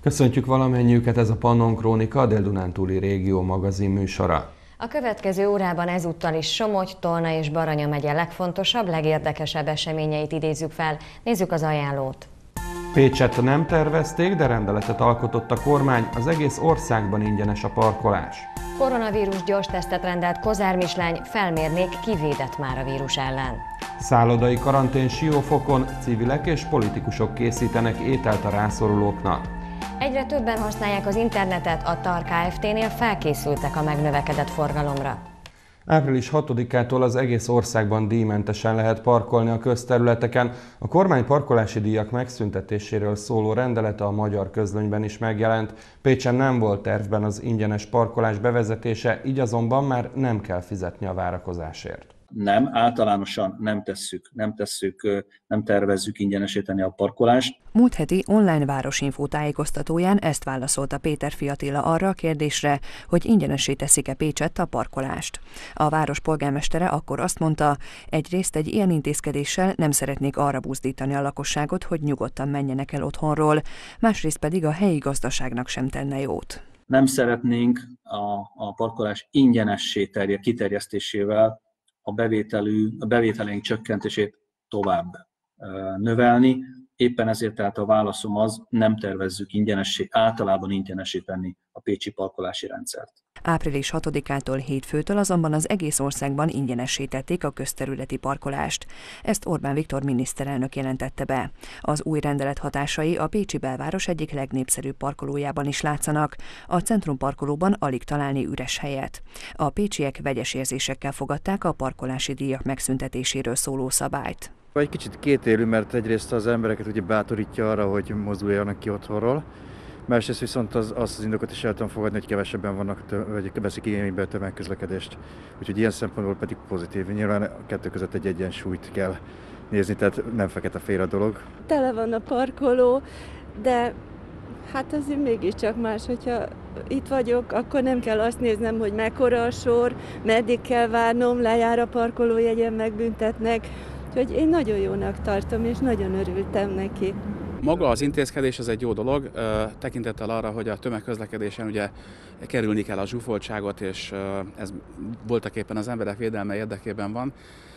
Köszöntjük valamennyiüket, ez a Pannon Krónika, a Dél-Dunántúli Régió magazin műsora. A következő órában ezúttal is Somogy, Tolna és Baranya megye legfontosabb, legérdekesebb eseményeit idézzük fel. Nézzük az ajánlót. Pécset nem tervezték, de rendeletet alkotott a kormány, az egész országban ingyenes a parkolás. Koronavírus gyors tesztet rendelt Kozár Mislány, felmérnék, ki védett már a vírus ellen. Szállodai karantén Siófokon, civilek és politikusok készítenek ételt a rászorulóknak. Egyre többen használják az internetet, a TAR Kft-nél felkészültek a megnövekedett forgalomra. Április 6-ától az egész országban díjmentesen lehet parkolni a közterületeken. A kormány parkolási díjak megszüntetéséről szóló rendelete a Magyar Közlönyben is megjelent. Pécsen nem volt tervben az ingyenes parkolás bevezetése, így azonban már nem kell fizetni a várakozásért. Nem, általánosan nem tervezzük ingyenesíteni a parkolást. Múlt heti online városinfó tájékoztatóján ezt válaszolta Péterfi Attila arra a kérdésre, hogy ingyenessé teszik-e Pécsett a parkolást. A város polgármestere akkor azt mondta, egyrészt egy ilyen intézkedéssel nem szeretnék arra buzdítani a lakosságot, hogy nyugodtan menjenek el otthonról, másrészt pedig a helyi gazdaságnak sem tenne jót. Nem szeretnénk a parkolás ingyenessé kiterjesztésével a bevételeink csökkentését tovább növelni. Éppen ezért tehát a válaszom az, nem tervezzük általában ingyenesíteni a pécsi parkolási rendszert. Április 6-ától hétfőtől azonban az egész országban ingyenesítették a közterületi parkolást. Ezt Orbán Viktor miniszterelnök jelentette be. Az új rendelet hatásai a pécsi belváros egyik legnépszerűbb parkolójában is látszanak, a centrumparkolóban alig találni üres helyet. A pécsiek vegyes érzésekkel fogadták a parkolási díjak megszüntetéséről szóló szabályt. Egy kicsit kétélű, mert egyrészt az embereket ugye bátorítja arra, hogy mozduljanak ki otthonról, másrészt viszont az indokot is el tudom fogadni, hogy kevesebben vannak, vagy veszik igénybe a tömegközlekedést. Úgyhogy ilyen szempontból pedig pozitív. Nyilván a kettő között egy egyensúlyt kell nézni, tehát nem fekete-fehér a dolog. Tele van a parkoló, de hát azért mégiscsak más, hogyha itt vagyok, akkor nem kell azt néznem, hogy mekkora a sor, meddig kell várnom, lejár a parkolójegyen, megbüntetnek. Úgyhogy én nagyon jónak tartom, és nagyon örültem neki. Maga az intézkedés az egy jó dolog, tekintettel arra, hogy a tömegközlekedésen ugye kerülni kell a zsúfoltságot, és ez voltaképpen az emberek védelme érdekében van.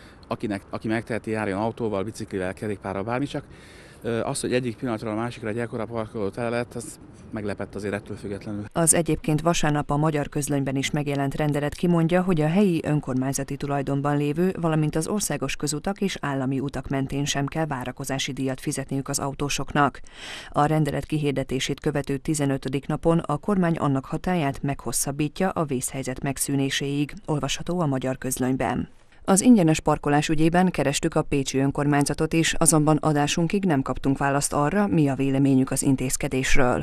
Aki megteheti, járjon autóval, biciklivel, kerékpárral, bármi, csak az, hogy egyik pillanatról a másikra egy ekkora parkoló tele lett, az meglepett azért ettől függetlenül. Az egyébként vasárnap a Magyar Közlönyben is megjelent rendelet kimondja, hogy a helyi önkormányzati tulajdonban lévő, valamint az országos közutak és állami utak mentén sem kell várakozási díjat fizetniük az autósoknak. A rendelet kihirdetését követő 15. napon a kormány annak hatályát meghosszabbítja a vészhelyzet megszűnéséig, olvasható a Magyar Közlönyben. Az ingyenes parkolás ügyében kerestük a pécsi önkormányzatot is, azonban adásunkig nem kaptunk választ arra, mi a véleményük az intézkedésről.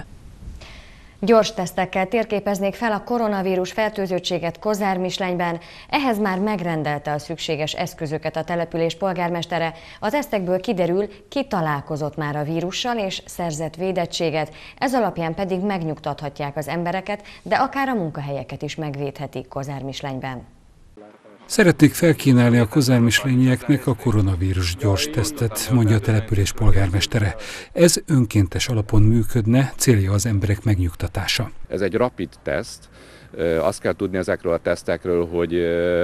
Gyors tesztekkel térképeznék fel a koronavírus fertőzöttséget Kozár Mislenyben, ehhez már megrendelte a szükséges eszközöket a település polgármestere. Az tesztekből kiderül, ki találkozott már a vírussal és szerzett védettséget, ez alapján pedig megnyugtathatják az embereket, de akár a munkahelyeket is megvédhetik Kozár Mislenyben. Szeretnék felkínálni a kozármislényieknek a koronavírus gyors tesztet, mondja a település polgármestere. Ez önkéntes alapon működne, célja az emberek megnyugtatása. Ez egy rapid teszt. Azt kell tudni ezekről a tesztekről, hogy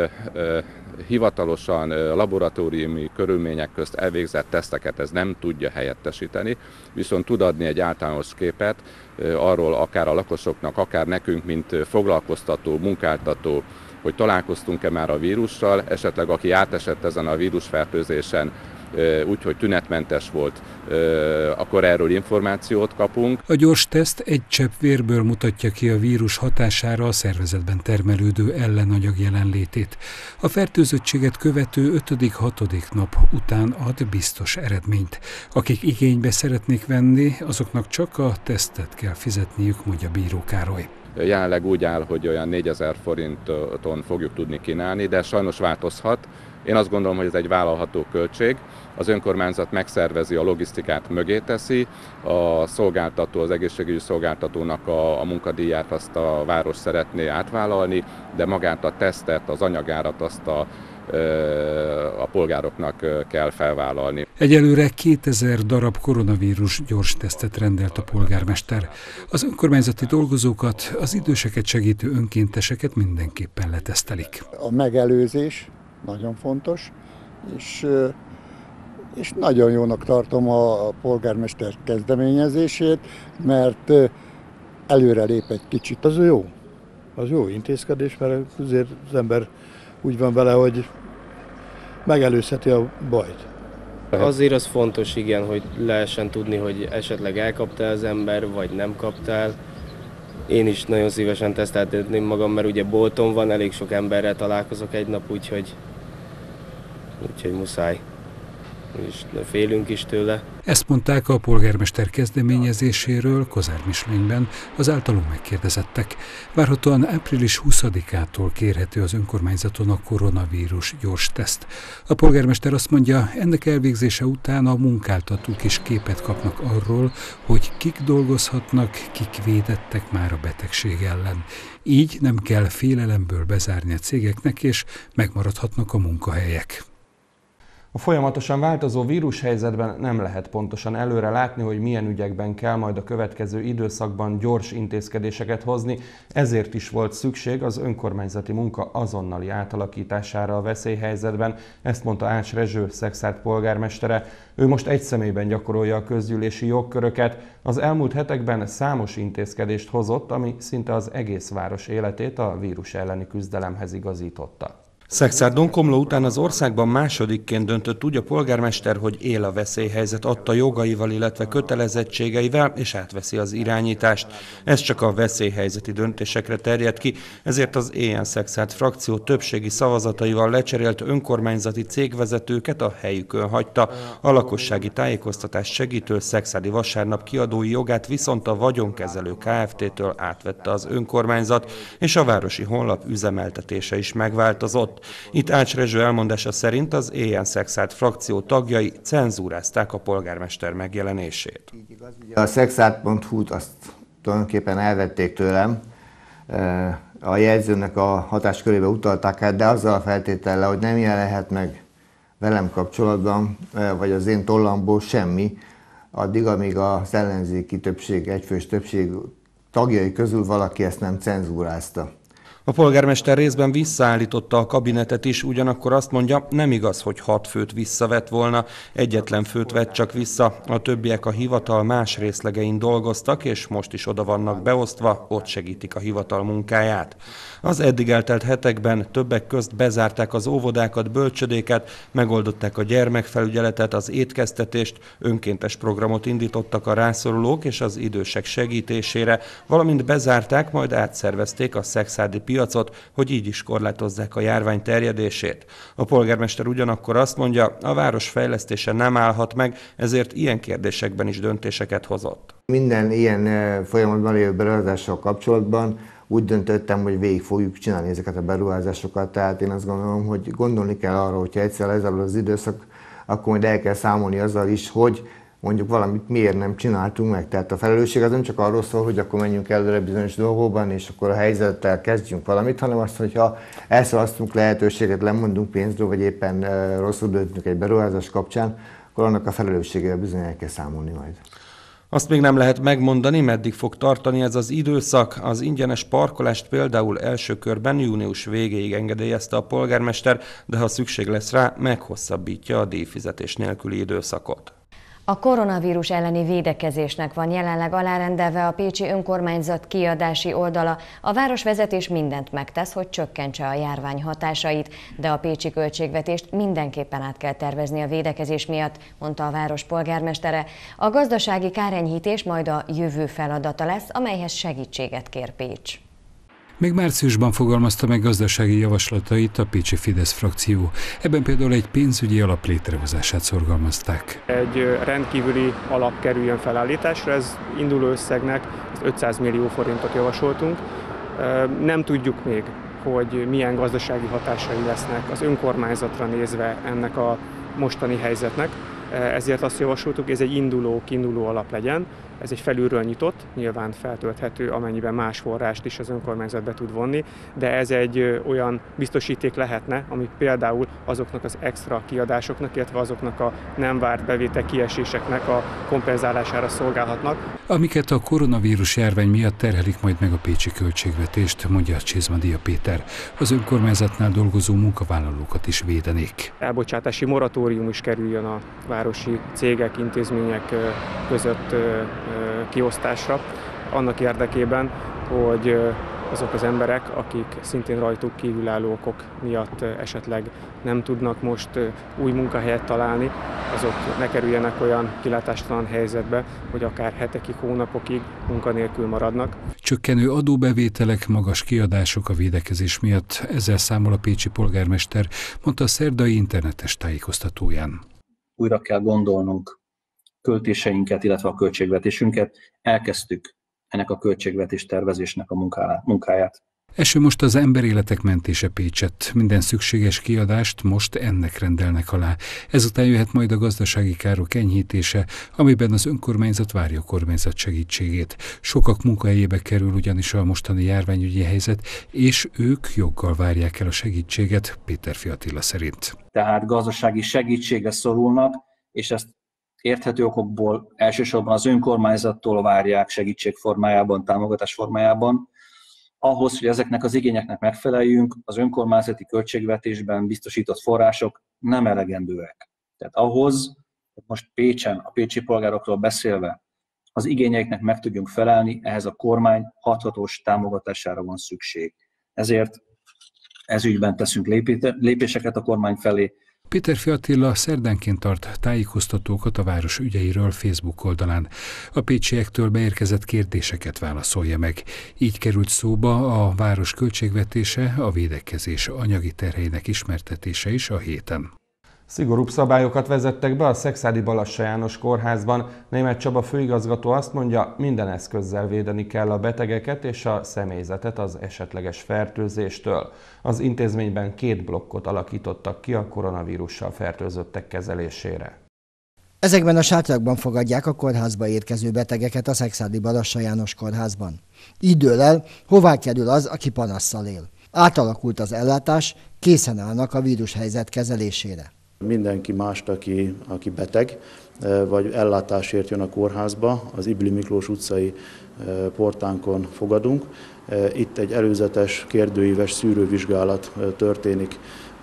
hivatalosan laboratóriumi körülmények közt elvégzett teszteket ez nem tudja helyettesíteni, viszont tud adni egy általános képet arról akár a lakosoknak, akár nekünk, mint foglalkoztató, munkáltató, hogy találkoztunk-e már a vírussal, esetleg aki átesett ezen a vírusfertőzésen, úgyhogy tünetmentes volt, akkor erről információt kapunk. A gyors teszt egy csepp vérből mutatja ki a vírus hatására a szervezetben termelődő ellenanyag jelenlétét. A fertőzöttséget követő 5.-6. nap után ad biztos eredményt. Akik igénybe szeretnék venni, azoknak csak a tesztet kell fizetniük, mondja Bíró Károly. Jelenleg úgy áll, hogy olyan 4000 forinton fogjuk tudni kínálni, de sajnos változhat. Én azt gondolom, hogy ez egy vállalható költség. Az önkormányzat megszervezi, a logisztikát mögé teszi, a szolgáltató, az egészségügyi szolgáltatónak a munkadíját azt a város szeretné átvállalni, de magát a tesztet, az anyagárat azt a a polgároknak kell felvállalni. Egyelőre 2000 darab koronavírus gyors tesztet rendelt a polgármester. Az önkormányzati dolgozókat, az időseket segítő önkénteseket mindenképpen letesztelik. A megelőzés nagyon fontos, és nagyon jónak tartom a polgármester kezdeményezését, mert előre lép egy kicsit. Az jó intézkedés, mert azért az ember úgy van vele, hogy megelőzheti a bajt. Azért az fontos, igen, hogy lehessen tudni, hogy esetleg elkaptál az ember, vagy nem kaptál. Én is nagyon szívesen teszteltetném magam, mert ugye bolton van, elég sok emberrel találkozok egy nap, úgyhogy muszáj. És félünk is tőle. Ezt mondták a polgármester kezdeményezéséről Kozármislényben az általunk megkérdezettek. Várhatóan április 20-ától kérhető az önkormányzaton a koronavírus gyors teszt. A polgármester azt mondja, ennek elvégzése után a munkáltatók is képet kapnak arról, hogy kik dolgozhatnak, kik védettek már a betegség ellen. Így nem kell félelemből bezárni a cégeknek, és megmaradhatnak a munkahelyek. A folyamatosan változó vírushelyzetben nem lehet pontosan előre látni, hogy milyen ügyekben kell majd a következő időszakban gyors intézkedéseket hozni, ezért is volt szükség az önkormányzati munka azonnali átalakítására a veszélyhelyzetben, ezt mondta Ács Rezső, Szekszárd polgármestere. Ő most egy személyben gyakorolja a közgyűlési jogköröket. Az elmúlt hetekben számos intézkedést hozott, ami szinte az egész város életét a vírus elleni küzdelemhez igazította. Szekszárdon Komló után az országban másodikként döntött úgy a polgármester, hogy él a veszélyhelyzet adta jogaival, illetve kötelezettségeivel, és átveszi az irányítást. Ez csak a veszélyhelyzeti döntésekre terjed ki, ezért az EN Szekszárd frakció többségi szavazataival lecserélt önkormányzati cégvezetőket a helyükön hagyta. A lakossági tájékoztatást segítő Szekszárdi Vasárnap kiadói jogát viszont a Vagyonkezelő Kft-től átvette az önkormányzat, és a városi honlap üzemeltetése is megváltozott. Itt Ács Rezső elmondása szerint az EN Szekszárd frakció tagjai cenzúrázták a polgármester megjelenését. A Szekszárd.hu-t azt tulajdonképpen elvették tőlem, a jegyzőnek a hatáskörébe utalták át, de azzal a feltétellel, hogy nem jelenhet meg velem kapcsolatban, vagy az én tollamból semmi, addig, amíg az ellenzéki többség, egyfős többség tagjai közül valaki ezt nem cenzúrázta. A polgármester részben visszaállította a kabinetet is, ugyanakkor azt mondja, nem igaz, hogy 6 főt visszavett volna, egyetlen főt vett csak vissza, a többiek a hivatal más részlegein dolgoztak, és most is oda vannak beosztva, ott segítik a hivatal munkáját. Az eddig eltelt hetekben többek közt bezárták az óvodákat, bölcsödéket, megoldották a gyermekfelügyeletet, az étkeztetést, önkéntes programot indítottak a rászorulók és az idősek segítésére, valamint bezárták, majd átszervezték a szekszárdi piacot, hogy így is korlátozzák a járvány terjedését. A polgármester ugyanakkor azt mondja, a város fejlesztése nem állhat meg, ezért ilyen kérdésekben is döntéseket hozott. Minden ilyen folyamatban lévő beruházással kapcsolatban úgy döntöttem, hogy végig fogjuk csinálni ezeket a beruházásokat, tehát én azt gondolom, hogy gondolni kell arra, hogyha egyszer lezárul az időszak, akkor majd el kell számolni azzal is, hogy mondjuk valamit miért nem csináltunk meg. Tehát a felelősség az nem csak arról szól, hogy akkor menjünk előre bizonyos dolgokban, és akkor a helyzettel kezdjünk valamit, hanem azt, hogyha elszalasztunk lehetőséget, lemondunk pénzről, vagy éppen rosszul döntünk egy beruházás kapcsán, akkor annak a felelősségével bizony el kell számolni majd. Azt még nem lehet megmondani, meddig fog tartani ez az időszak. Az ingyenes parkolást például első körben június végéig engedélyezte a polgármester, de ha szükség lesz rá, meghosszabbítja a díjfizetés nélküli időszakot. A koronavírus elleni védekezésnek van jelenleg alárendelve a pécsi önkormányzat kiadási oldala. A városvezetés mindent megtesz, hogy csökkentse a járvány hatásait, de a pécsi költségvetést mindenképpen át kell tervezni a védekezés miatt, mondta a város polgármestere. A gazdasági kárenyhítés majd a jövő feladata lesz, amelyhez segítséget kér Pécs. Még márciusban fogalmazta meg gazdasági javaslatait a pécsi Fidesz frakció. Ebben például egy pénzügyi alap létrehozását szorgalmazták. Egy rendkívüli alap kerüljön felállításra, ez induló összegnek 500 millió forintot javasoltunk. Nem tudjuk még, hogy milyen gazdasági hatásai lesznek az önkormányzatra nézve ennek a mostani helyzetnek. Ezért azt javasoltuk, hogy ez egy kiinduló alap legyen, Ez egy felülről nyitott, nyilván feltölthető, amennyiben más forrást is az önkormányzat be tud vonni, de ez egy olyan biztosíték lehetne, ami például azoknak az extra kiadásoknak, illetve azoknak a nem várt bevétel kieséseknek a kompenzálására szolgálhatnak. Amiket a koronavírus járvány miatt terhelik majd meg a pécsi költségvetést, mondja Csizmadia Péter. Az önkormányzatnál dolgozó munkavállalókat is védenék. Elbocsátási moratórium is kerüljön a városi cégek, intézmények között kiosztásra, annak érdekében, hogy azok az emberek, akik szintén rajtuk kívülálló okok miatt esetleg nem tudnak most új munkahelyet találni, azok ne kerüljenek olyan kilátástalan helyzetbe, hogy akár hetekig, hónapokig munkanélkül maradnak. Csökkenő adóbevételek, magas kiadások a védekezés miatt, ezzel számol a pécsi polgármester, mondta a szerdai internetes tájékoztatóján. Újra kell gondolnunk költéseinket, illetve a költségvetésünket. Elkezdtük ennek a költségvetés tervezésnek a munkáját. Eső most az emberéletek mentése Pécsett. Minden szükséges kiadást most ennek rendelnek alá. Ezután jöhet majd a gazdasági károk enyhítése, amiben az önkormányzat várja a kormányzat segítségét. Sokak munkahelyébe kerül ugyanis a mostani járványügyi helyzet, és ők joggal várják el a segítséget, Péterfi Attila szerint. Tehát gazdasági segítségre szorulnak, és ezt érthető okokból elsősorban az önkormányzattól várják segítség formájában, támogatás formájában. Ahhoz, hogy ezeknek az igényeknek megfeleljünk, az önkormányzati költségvetésben biztosított források nem elegendőek. Tehát ahhoz, hogy most Pécsen, a pécsi polgárokról beszélve, az igényeiknek meg tudjunk felelni, ehhez a kormány hathatós támogatására van szükség. Ezért ez ügyben teszünk lépéseket a kormány felé. Péterfi Attila szerdánként tart tájékoztatókat a város ügyeiről Facebook oldalán. A pécsiektől beérkezett kérdéseket válaszolja meg. Így került szóba a város költségvetése, a védekezés anyagi terheinek ismertetése is a héten. Szigorúbb szabályokat vezettek be a Szekszárdi Balassa János Kórházban. Németh Csaba főigazgató azt mondja, minden eszközzel védeni kell a betegeket és a személyzetet az esetleges fertőzéstől. Az intézményben 2 blokkot alakítottak ki a koronavírussal fertőzöttek kezelésére. Ezekben a sátrakban fogadják a kórházba érkező betegeket a Szekszárdi Balassa János Kórházban. Így dől el, hová kerül az, aki panasszal él. Átalakult az ellátás, készen állnak a vírushelyzet kezelésére. Mindenki mást, aki beteg, vagy ellátásért jön a kórházba, az Ibli Miklós utcai portánkon fogadunk. Itt egy előzetes kérdőíves szűrővizsgálat történik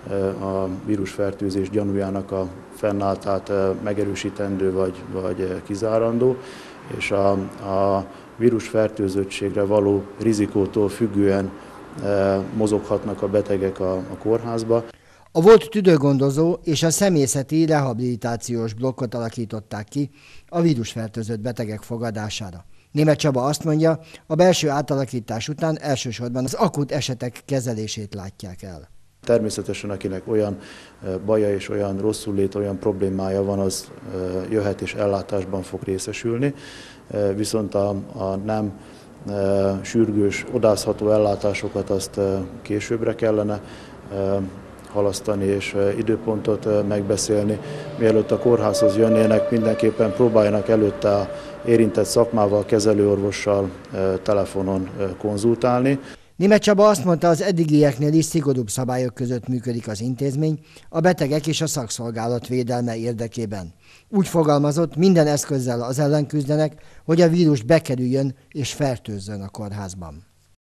a vírusfertőzés gyanújának a fennálltát megerősítendő vagy kizárandó, és a vírusfertőzöttségre való rizikótól függően mozoghatnak a betegek a kórházba. A volt tüdőgondozó és a személyzeti rehabilitációs blokkot alakították ki a vírusfertőzött betegek fogadására. Németh Csaba azt mondja, a belső átalakítás után elsősorban az akut esetek kezelését látják el. Természetesen akinek olyan baja és olyan rosszullét, olyan problémája van, az jöhet és ellátásban fog részesülni, viszont a nem sürgős, odázható ellátásokat azt későbbre kellene halasztani és időpontot megbeszélni. Mielőtt a kórházhoz jönnének, mindenképpen próbáljanak előtte a érintett szakmával, kezelőorvossal telefonon konzultálni. Németh Csaba azt mondta, az eddigieknél is szigorúbb szabályok között működik az intézmény, a betegek és a szakszolgálat védelme érdekében. Úgy fogalmazott, minden eszközzel az ellen küzdenek, hogy a vírus bekerüljön és fertőzzön a kórházban.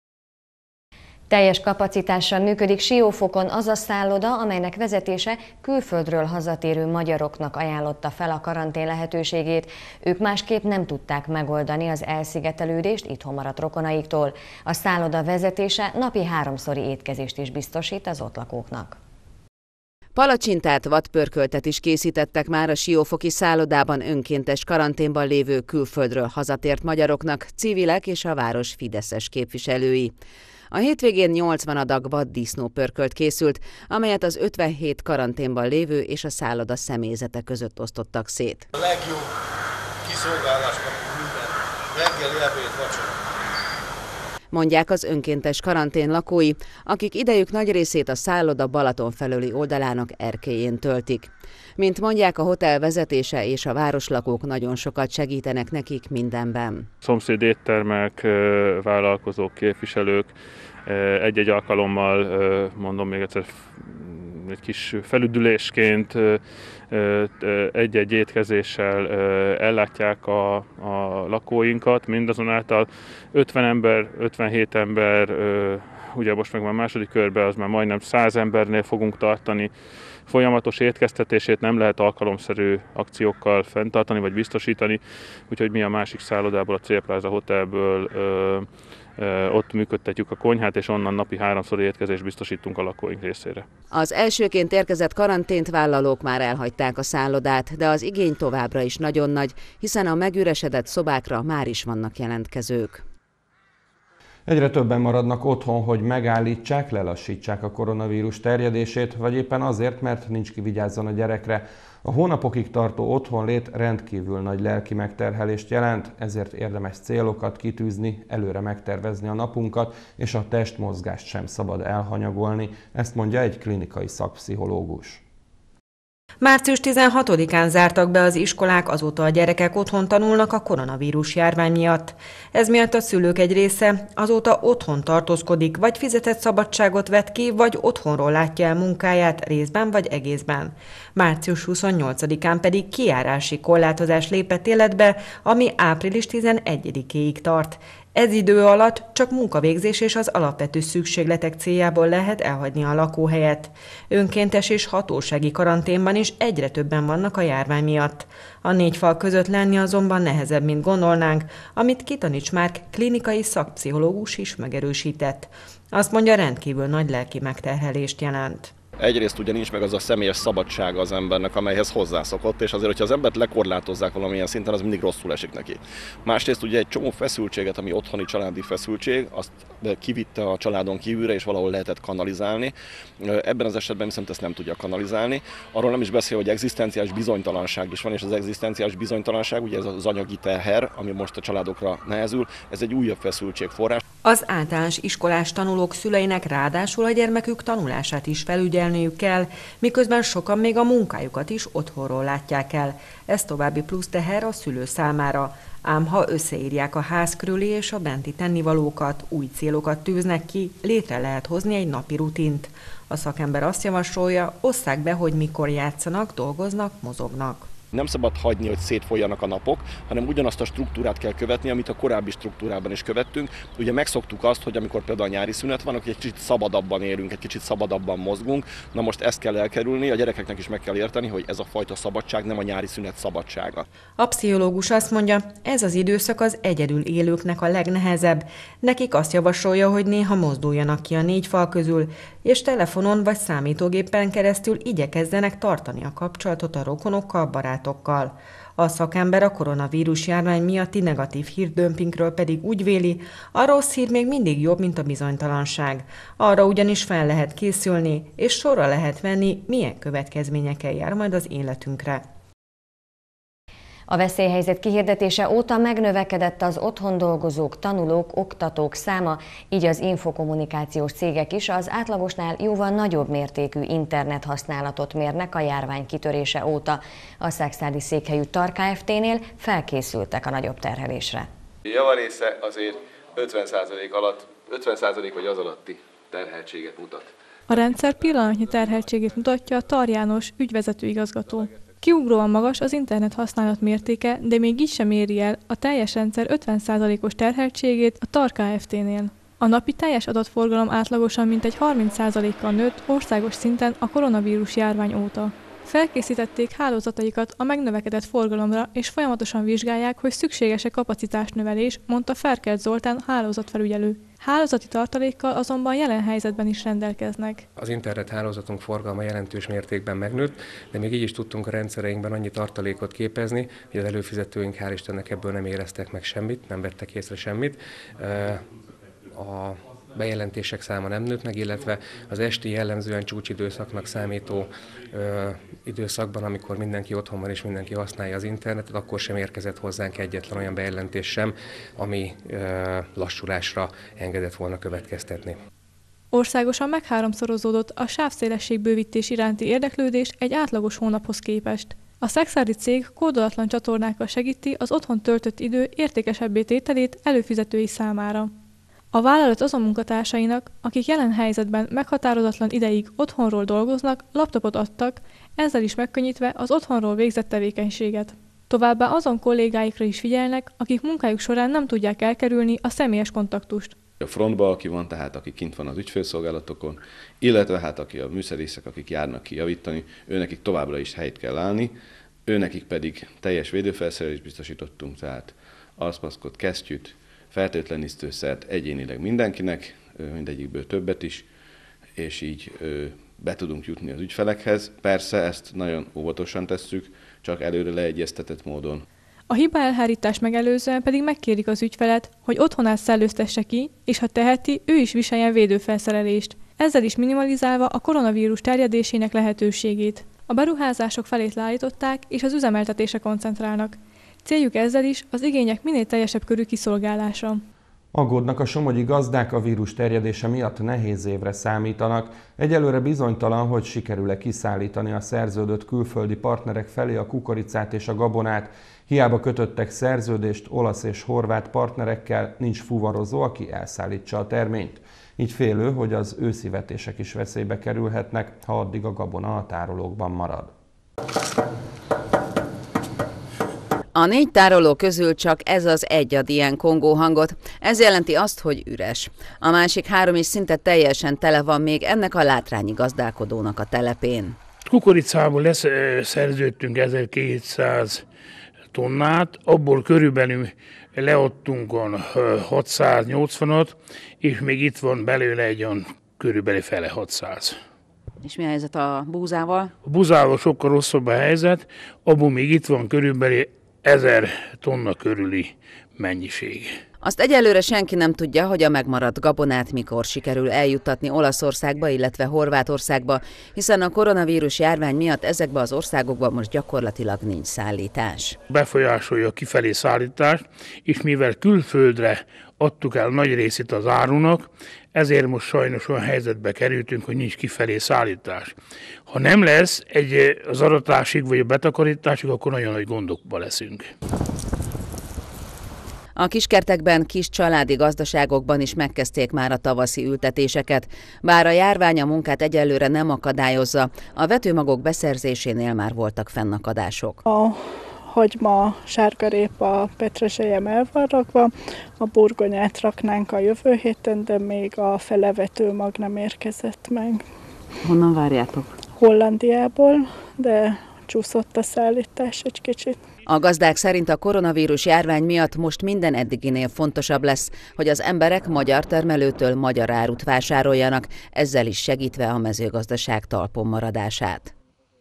Teljes kapacitással működik Siófokon az a szálloda, amelynek vezetése külföldről hazatérő magyaroknak ajánlotta fel a karantén lehetőségét. Ők másképp nem tudták megoldani az elszigetelődést itthon maradt rokonaiktól. A szálloda vezetése napi 3-szori étkezést is biztosít az ott lakóknak. Palacsintát, vadpörköltet is készítettek már a siófoki szállodában önkéntes karanténban lévő külföldről hazatért magyaroknak, civilek és a város fideszes képviselői. A hétvégén 80 adag vaddisznópörkölt készült, amelyet az 57 karanténban lévő és a szálloda személyzete között osztottak szét. A legjobb kiszolgálás kapunk minden, reggeli, ebéd, vacsora. mondják az önkéntes karantén lakói, akik idejük nagy részét a szálloda Balaton felőli oldalának erkélyén töltik. Mint mondják, a hotel vezetése és a városlakók nagyon sokat segítenek nekik mindenben. Szomszéd éttermek, vállalkozók, képviselők egy-egy alkalommal, mondom még egyszer, egy kis felüdülésként egy-egy étkezéssel ellátják a lakóinkat, mindazonáltal 50 ember, 57 ember, ugye most meg már második körben, az már majdnem 100 embernél fogunk tartani. Folyamatos étkeztetését nem lehet alkalomszerű akciókkal fenntartani vagy biztosítani, úgyhogy mi a másik szállodából, a Célpláza Hotelből ott működtetjük a konyhát, és onnan napi 3-szor étkezést biztosítunk a lakóink részére. Az elsőként érkezett karantént vállalók már elhagyták a szállodát, de az igény továbbra is nagyon nagy, hiszen a megüresedett szobákra már is vannak jelentkezők. Egyre többen maradnak otthon, hogy megállítsák, lelassítsák a koronavírus terjedését, vagy éppen azért, mert nincs ki vigyázzon a gyerekre. A hónapokig tartó otthonlét rendkívül nagy lelki megterhelést jelent, ezért érdemes célokat kitűzni, előre megtervezni a napunkat, és a testmozgást sem szabad elhanyagolni, ezt mondja egy klinikai szakpszichológus. Március 16-án zártak be az iskolák, azóta a gyerekek otthon tanulnak a koronavírus járvány miatt. Ez miatt a szülők egy része azóta otthon tartózkodik, vagy fizetett szabadságot vett ki, vagy otthonról látja el munkáját részben vagy egészben. Március 28-án pedig kijárási korlátozás lépett életbe, ami április 11-éig tart. Ez idő alatt csak munkavégzés és az alapvető szükségletek céljából lehet elhagyni a lakóhelyet. Önkéntes és hatósági karanténban is egyre többen vannak a járvány miatt. A 4 fal között lenni azonban nehezebb, mint gondolnánk, amit Kitanics Márk klinikai szakpszichológus is megerősített. Azt mondja, rendkívül nagy lelki megterhelést jelent. Egyrészt ugye nincs meg az a személyes szabadsága az embernek, amelyhez hozzászokott, és azért, hogyha az embert lekorlátozzák valamilyen szinten, az mindig rosszul esik neki. Másrészt ugye egy csomó feszültséget, ami otthoni családi feszültség, azt kivitte a családon kívülre, és valahol lehetett kanalizálni. Ebben az esetben viszont ezt nem tudja kanalizálni. Arról nem is beszél, hogy egzisztenciális bizonytalanság is van, és az egzisztenciális bizonytalanság, ugye ez az anyagi teher, ami most a családokra nehezül, ez egy újabb feszültségforrás. Az általános iskolás tanulók szüleinek ráadásul a gyermekük tanulását is felügyelniük kell, miközben sokan még a munkájukat is otthonról látják el. Ez további plusz teher a szülő számára. Ám ha összeírják a ház körüli és a benti tennivalókat, új célokat tűznek ki, létre lehet hozni egy napi rutint. A szakember azt javasolja, osszák be, hogy mikor játszanak, dolgoznak, mozognak. Nem szabad hagyni, hogy szétfolyjanak a napok, hanem ugyanazt a struktúrát kell követni, amit a korábbi struktúrában is követtünk. Ugye megszoktuk azt, hogy amikor például a nyári szünet van, akkor egy kicsit szabadabban élünk, egy kicsit szabadabban mozgunk. Na most ezt kell elkerülni, a gyerekeknek is meg kell érteni, hogy ez a fajta szabadság nem a nyári szünet szabadsága. A pszichológus azt mondja, ez az időszak az egyedül élőknek a legnehezebb. Nekik azt javasolja, hogy néha mozduljanak ki a 4 fal közül, és telefonon vagy számítógépen keresztül igyekezzenek tartani a kapcsolatot a rokonokkal, barátokkal. A szakember a koronavírus járvány miatti negatív hírdömpingről pedig úgy véli, a rossz hír még mindig jobb, mint a bizonytalanság. Arra ugyanis fel lehet készülni, és sorra lehet venni, milyen következményekkel jár majd az életünkre. A veszélyhelyzet kihirdetése óta megnövekedett az otthon dolgozók, tanulók, oktatók száma, így az infokommunikációs cégek is az átlagosnál jóval nagyobb mértékű internet használatot mérnek a járvány kitörése óta. A szakszárdi székhelyű TAR Kft-nél felkészültek a nagyobb terhelésre. Javarésze azért 50% vagy az alatti terheltséget mutat. A rendszer pillanatnyi terheltségét mutatja a TAR János ügyvezető igazgató. Kiugróan magas az internet használat mértéke, de még így sem éri el a teljes rendszer 50%-os terheltségét a TAR Kft-nél. A napi teljes adatforgalom átlagosan mintegy 30%-kal nőtt országos szinten a koronavírus járvány óta. Felkészítették hálózataikat a megnövekedett forgalomra, és folyamatosan vizsgálják, hogy szükséges-e kapacitásnövelés, mondta Ferkelt Zoltán hálózatfelügyelő. Hálózati tartalékkal azonban jelen helyzetben is rendelkeznek. Az internet hálózatunk forgalma jelentős mértékben megnőtt, de még így is tudtunk a rendszereinkben annyi tartalékot képezni, hogy az előfizetőink hál' Istennek ebből nem éreztek meg semmit, nem vettek észre semmit. A bejelentések száma nem nőtt meg, illetve az esti jellemzően csúcsidőszaknak számító időszakban, amikor mindenki otthon van és mindenki használja az internetet, akkor sem érkezett hozzánk egyetlen olyan bejelentés sem, ami lassulásra engedett volna következtetni. Országosan megháromszorozódott a sávszélességbővítés iránti érdeklődés egy átlagos hónaphoz képest. A Szexádi cég kódolatlan csatornákkal segíti az otthon töltött idő értékesebbé tételét előfizetői számára. A vállalat azon munkatársainak, akik jelen helyzetben meghatározatlan ideig otthonról dolgoznak, laptopot adtak, ezzel is megkönnyítve az otthonról végzett tevékenységet. Továbbá azon kollégáikra is figyelnek, akik munkájuk során nem tudják elkerülni a személyes kontaktust. A frontban, aki van, tehát aki kint van az ügyfélszolgálatokon, illetve hát aki a műszerészek, akik járnak ki javítani, őnekik továbbra is helyt kell állni, őnekik pedig teljes védőfelszerelést biztosítottunk, tehát arcmaszkot, kesztyűt, fertőtlenítőszert egyénileg mindenkinek, mindegyikből többet is, és így be tudunk jutni az ügyfelekhez. Persze ezt nagyon óvatosan tesszük, csak előre leegyeztetett módon. A hiba elhárítás megelőzően pedig megkérik az ügyfelet, hogy otthonát szellőztesse ki, és ha teheti, ő is viseljen védőfelszerelést, ezzel is minimalizálva a koronavírus terjedésének lehetőségét. A beruházások felét leállították, és az üzemeltetésre koncentrálnak. Céljuk ezzel is az igények minél teljesebb körű kiszolgálása. Aggódnak a somogyi gazdák, a vírus terjedése miatt nehéz évre számítanak. Egyelőre bizonytalan, hogy sikerül-e kiszállítani a szerződött külföldi partnerek felé a kukoricát és a gabonát. Hiába kötöttek szerződést olasz és horvát partnerekkel, nincs fuvarozó, aki elszállítsa a terményt. Így félő, hogy az őszi vetések is veszélybe kerülhetnek, ha addig a gabona a tárolókban marad. A 4 tároló közül csak ez az egy ad ilyen kongó hangot. Ez jelenti azt, hogy üres. A másik 3 is szinte teljesen tele van még ennek a látrányi gazdálkodónak a telepén. Kukoricából leszerződtünk 1200 tonnát, abból körülbelül leadtunk 680-at, és még itt van belőle egy olyan körülbelül fele 600. És mi a helyzet a búzával? A búzával sokkal rosszabb a helyzet, abból még itt van körülbelül 1000 tonna körüli mennyiség. Azt egyelőre senki nem tudja, hogy a megmaradt gabonát mikor sikerül eljuttatni Olaszországba, illetve Horvátországba, hiszen a koronavírus járvány miatt ezekbe az országokba most gyakorlatilag nincs szállítás. Befolyásolja a kifelé szállítást, és mivel külföldre adtuk el nagy részét az árunak, ezért most sajnos olyan helyzetbe kerültünk, hogy nincs kifelé szállítás. Ha nem lesz az aratásig vagy a betakarításig, akkor nagyon nagy gondokba leszünk. A kiskertekben, kis családi gazdaságokban is megkezdték már a tavaszi ültetéseket, bár a járvány a munkát egyelőre nem akadályozza, a vetőmagok beszerzésénél már voltak fennakadások. A hagyma, sárgarépa, petrezselyem el van rakva, a burgonyát raknánk a jövő héten, de még a fele vetőmag nem érkezett meg. Honnan várjátok? Hollandiából, de csúszott a szállítás egy kicsit. A gazdák szerint a koronavírus járvány miatt most minden eddiginél fontosabb lesz, hogy az emberek magyar termelőtől magyar árut vásároljanak, ezzel is segítve a mezőgazdaság talpon maradását.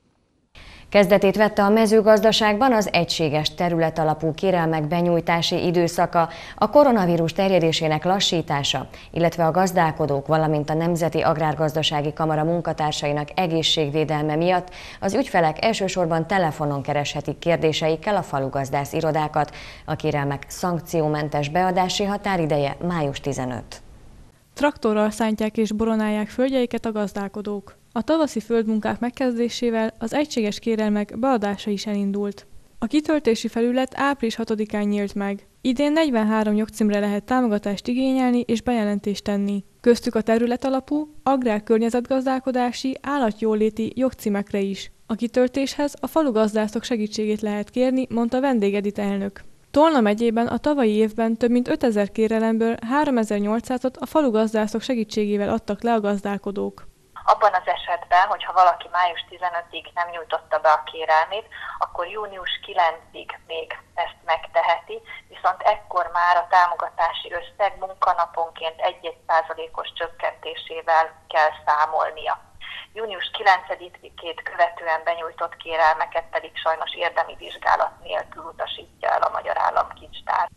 Kezdetét vette a mezőgazdaságban az egységes területalapú kérelmek benyújtási időszaka, a koronavírus terjedésének lassítása, illetve a gazdálkodók, valamint a Nemzeti Agrárgazdasági Kamara munkatársainak egészségvédelme miatt az ügyfelek elsősorban telefonon kereshetik kérdéseikkel a falugazdász irodákat. A kérelmek szankciómentes beadási határideje május 15. Traktorral szántják és boronálják földjeiket a gazdálkodók. A tavaszi földmunkák megkezdésével az egységes kérelmek beadása is elindult. A kitöltési felület április 6-án nyílt meg. Idén 43 jogcímre lehet támogatást igényelni és bejelentést tenni. Köztük a területalapú, agrár-környezetgazdálkodási, állatjóléti jogcímekre is. A kitöltéshez a falugazdászok segítségét lehet kérni, mondta Vendégedit elnök. Tolna megyében a tavalyi évben több mint 5000 kérelemből 3800-at a falugazdászok segítségével adtak le a gazdálkodók. Abban az esetben, hogyha valaki május 15-ig nem nyújtotta be a kérelmét, akkor június 9-ig még ezt megteheti, viszont ekkor már a támogatási összeg munkanaponként 1% csökkentésével kell számolnia. Június 9-ét követően benyújtott kérelmeket pedig sajnos érdemi vizsgálat nélkül utasítja el a Magyar Államkincstár.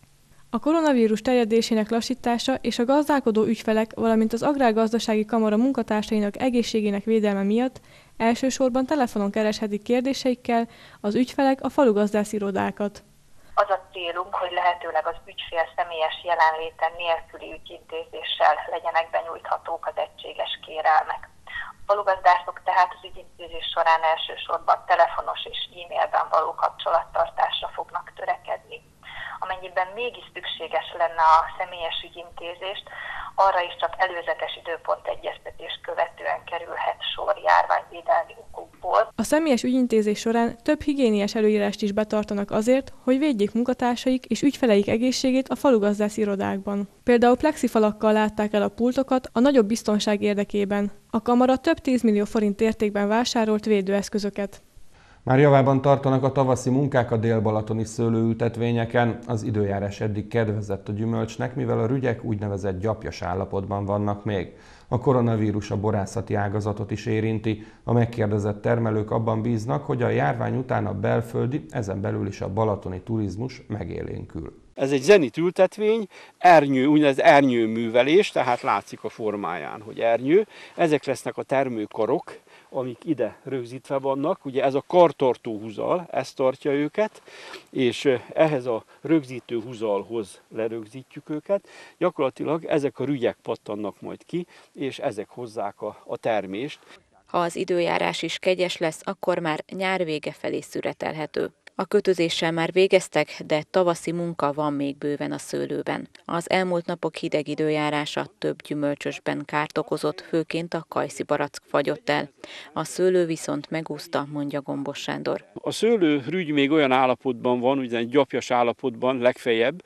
A koronavírus terjedésének lassítása és a gazdálkodó ügyfelek, valamint az Agrárgazdasági Kamara munkatársainak egészségének védelme miatt elsősorban telefonon kereshetik kérdéseikkel az ügyfelek a falugazdász irodákat. Az a célunk, hogy lehetőleg az ügyfél személyes jelenléte nélküli ügyintézéssel legyenek benyújthatók az egységes kérelmek. A falugazdászok tehát az ügyintézés során elsősorban telefonos és e-mailben való kapcsolattartásra fognak törekedni. Amennyiben mégis szükséges lenne a személyes ügyintézést, arra is csak előzetes időpontegyeztetés követően kerülhet sor járványvédelmi okokból. A személyes ügyintézés során több higiéniás előírást is betartanak azért, hogy védjék munkatársaik és ügyfeleik egészségét a falugazdász irodákban. Például plexifalakkal látták el a pultokat a nagyobb biztonság érdekében. A kamara több 10 millió forint értékben vásárolt védőeszközöket. Már javában tartanak a tavaszi munkák a dél-balatoni szőlőültetvényeken. Az időjárás eddig kedvezett a gyümölcsnek, mivel a rügyek úgynevezett gyapjas állapotban vannak még. A koronavírus a borászati ágazatot is érinti. A megkérdezett termelők abban bíznak, hogy a járvány után a belföldi, ezen belül is a balatoni turizmus megélénkül. Ez egy zenitültetvény, úgynevezett ernyőművelés, tehát látszik a formáján, hogy ernyő. Ezek lesznek a termőkarok, amik ide rögzítve vannak. Ugye ez a kartartó húzal, ez tartja őket, és ehhez a rögzítő húzalhoz lerögzítjük őket. Gyakorlatilag ezek a rügyek pattannak majd ki, és ezek hozzák a termést. Ha az időjárás is kegyes lesz, akkor már nyár vége felé szüretelhető. A kötözéssel már végeztek, de tavaszi munka van még bőven a szőlőben. Az elmúlt napok hideg időjárása több gyümölcsösben kárt okozott, főként a kajszibarack fagyott el. A szőlő viszont megúszta, mondja Gombos Sándor. A szőlőrügy még olyan állapotban van, ugye gyapjas állapotban legfeljebb,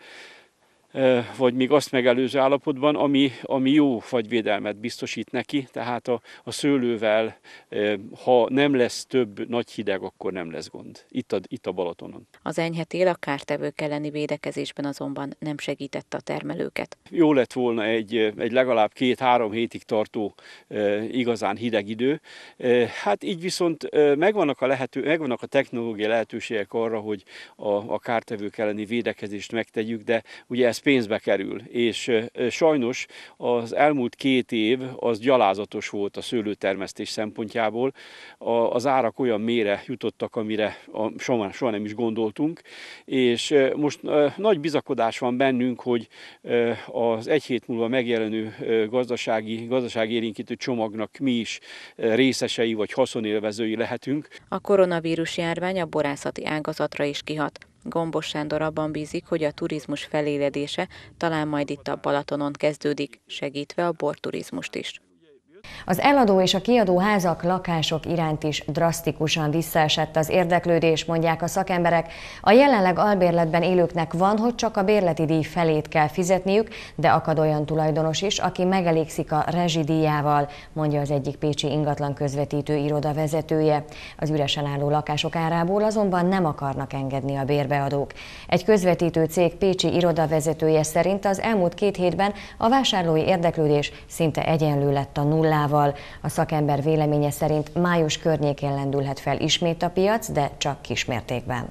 vagy még azt megelőző állapotban, ami jó fagyvédelmet biztosít neki, tehát a szőlővel, ha nem lesz több nagy hideg, akkor nem lesz gond. Itt a Balatonon. Az enyhe tél a kártevők elleni védekezésben azonban nem segítette a termelőket. Jó lett volna egy legalább 2-3 hétig tartó igazán hideg idő. Hát így viszont megvannak a technológiai lehetőségek arra, hogy a kártevők elleni védekezést megtegyük, de ugye ez pénzbe kerül, és sajnos az elmúlt 2 év az gyalázatos volt a szőlőtermesztés szempontjából. Az árak olyan mélyre jutottak, amire soha nem is gondoltunk, és most nagy bizakodás van bennünk, hogy az 1 hét múlva megjelenő gazdasági élénkítő csomagnak mi is részesei vagy haszonélvezői lehetünk. A koronavírus járvány a borászati ágazatra is kihat. Gombos Sándor abban bízik, hogy a turizmus feléledése talán majd itt a Balatonon kezdődik, segítve a borturizmust is. Az eladó és a kiadó házak, lakások iránt is drasztikusan visszaesett az érdeklődés, mondják a szakemberek. A jelenleg albérletben élőknek van, hogy csak a bérleti díj felét kell fizetniük, de akad olyan tulajdonos is, aki megelégszik a rezsidíjával, mondja az egyik pécsi ingatlan közvetítő iroda vezetője. Az üresen álló lakások árából azonban nem akarnak engedni a bérbeadók. Egy közvetítő cég pécsi irodavezetője szerint az elmúlt 2 hétben a vásárlói érdeklődés szinte egyenlő lett a nullával. A szakember véleménye szerint május környékén lendülhet fel ismét a piac, de csak kismértékben.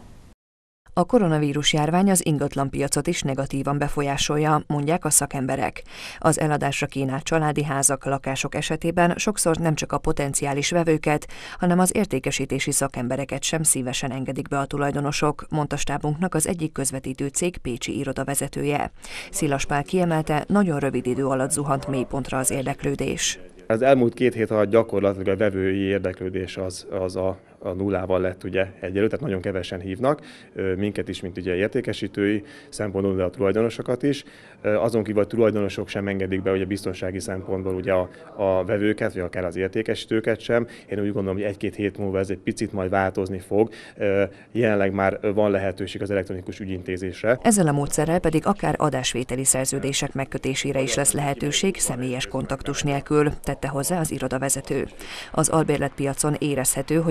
A koronavírus járvány az ingatlanpiacot is negatívan befolyásolja, mondják a szakemberek. Az eladásra kínált családi házak, lakások esetében sokszor nem csak a potenciális vevőket, hanem az értékesítési szakembereket sem szívesen engedik be a tulajdonosok, mondta stábunknak az egyik közvetítő cég pécsi irodavezetője. Szilas Pál kiemelte, nagyon rövid idő alatt zuhant mélypontra az érdeklődés. Az elmúlt 2 hét alatt gyakorlatilag a vevői érdeklődés az a nullával lett ugye egyelő, tehát nagyon kevesen hívnak, minket is, mint ugye értékesítői szempontból, de a tulajdonosokat is. Azon kívül a tulajdonosok sem engedik be ugye biztonsági szempontból ugye a vevőket, vagy akár az értékesítőket sem. Én úgy gondolom, hogy 1-2 hét múlva ez egy picit majd változni fog. Jelenleg már van lehetőség az elektronikus ügyintézésre. Ezzel a módszerrel pedig akár adásvételi szerződések megkötésére is lesz lehetőség személyes kontaktus nélkül, tette hozzá az irodavezető. Az albérletpiacon érezhető, hogy a bérlők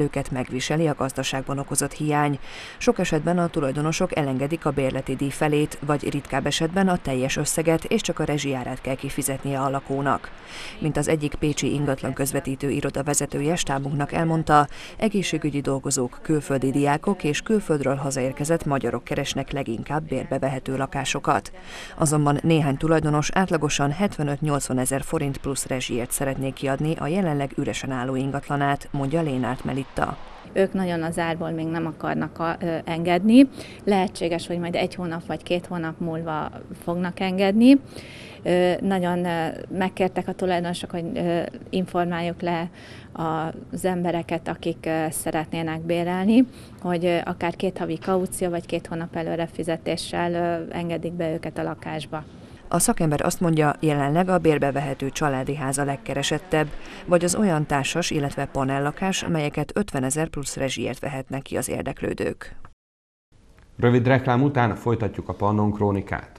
képviselőket megviseli a gazdaságban okozott hiány. Sok esetben a tulajdonosok elengedik a bérleti díj felét, vagy ritkább esetben a teljes összeget, és csak a rezsijárát kell kifizetnie a lakónak. Mint az egyik pécsi ingatlan közvetítő iroda vezetője stábunknak elmondta, egészségügyi dolgozók, külföldi diákok és külföldről hazaérkezett magyarok keresnek leginkább bérbevehető lakásokat. Azonban néhány tulajdonos átlagosan 75-80 ezer forint plusz rezsiért szeretnék kiadni a jelenleg üresen álló ingatlanát, mondja Lénárt Melitta. Ők nagyon az árból még nem akarnak engedni. Lehetséges, hogy majd 1 hónap vagy 2 hónap múlva fognak engedni. Nagyon megkértek a tulajdonosok, hogy informáljuk le az embereket, akik szeretnének bérelni, hogy akár 2 havi kaució vagy 2 hónap előre fizetéssel engedik be őket a lakásba. A szakember azt mondja, jelenleg a bérbevehető családi ház a legkeresettebb, vagy az olyan társas, illetve panellakás, melyeket 50 ezer plusz rezsiért vehetnek ki az érdeklődők. Rövid reklám után folytatjuk a Pannon Krónikát.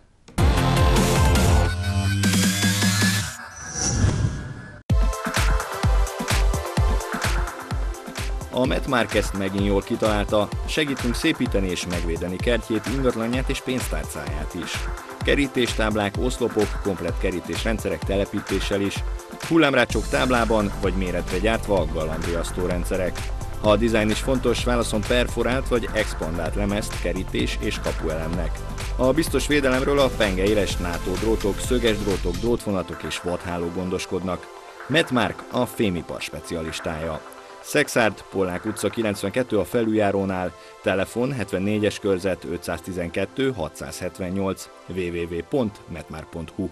A Medmark ezt megint jól kitalálta, segítünk szépíteni és megvédeni kertjét, ingatlanját és pénztárcáját is. Kerítéstáblák, oszlopok, komplett kerítésrendszerek telepítéssel is, hullámrácsok táblában vagy méretre gyártva galambriasztó rendszerek. Ha a dizájn is fontos, válaszol perforált vagy expandált lemezt kerítés és kapuelemnek. A biztos védelemről a pengeéles NATO drótok, szöges drótok, drótvonatok és vadháló gondoskodnak. Medmark a fémipar specialistája. Szexárd, Pollák utca 92 a felüljárónál, telefon 74-es körzet 512 678 www.medmark.hu.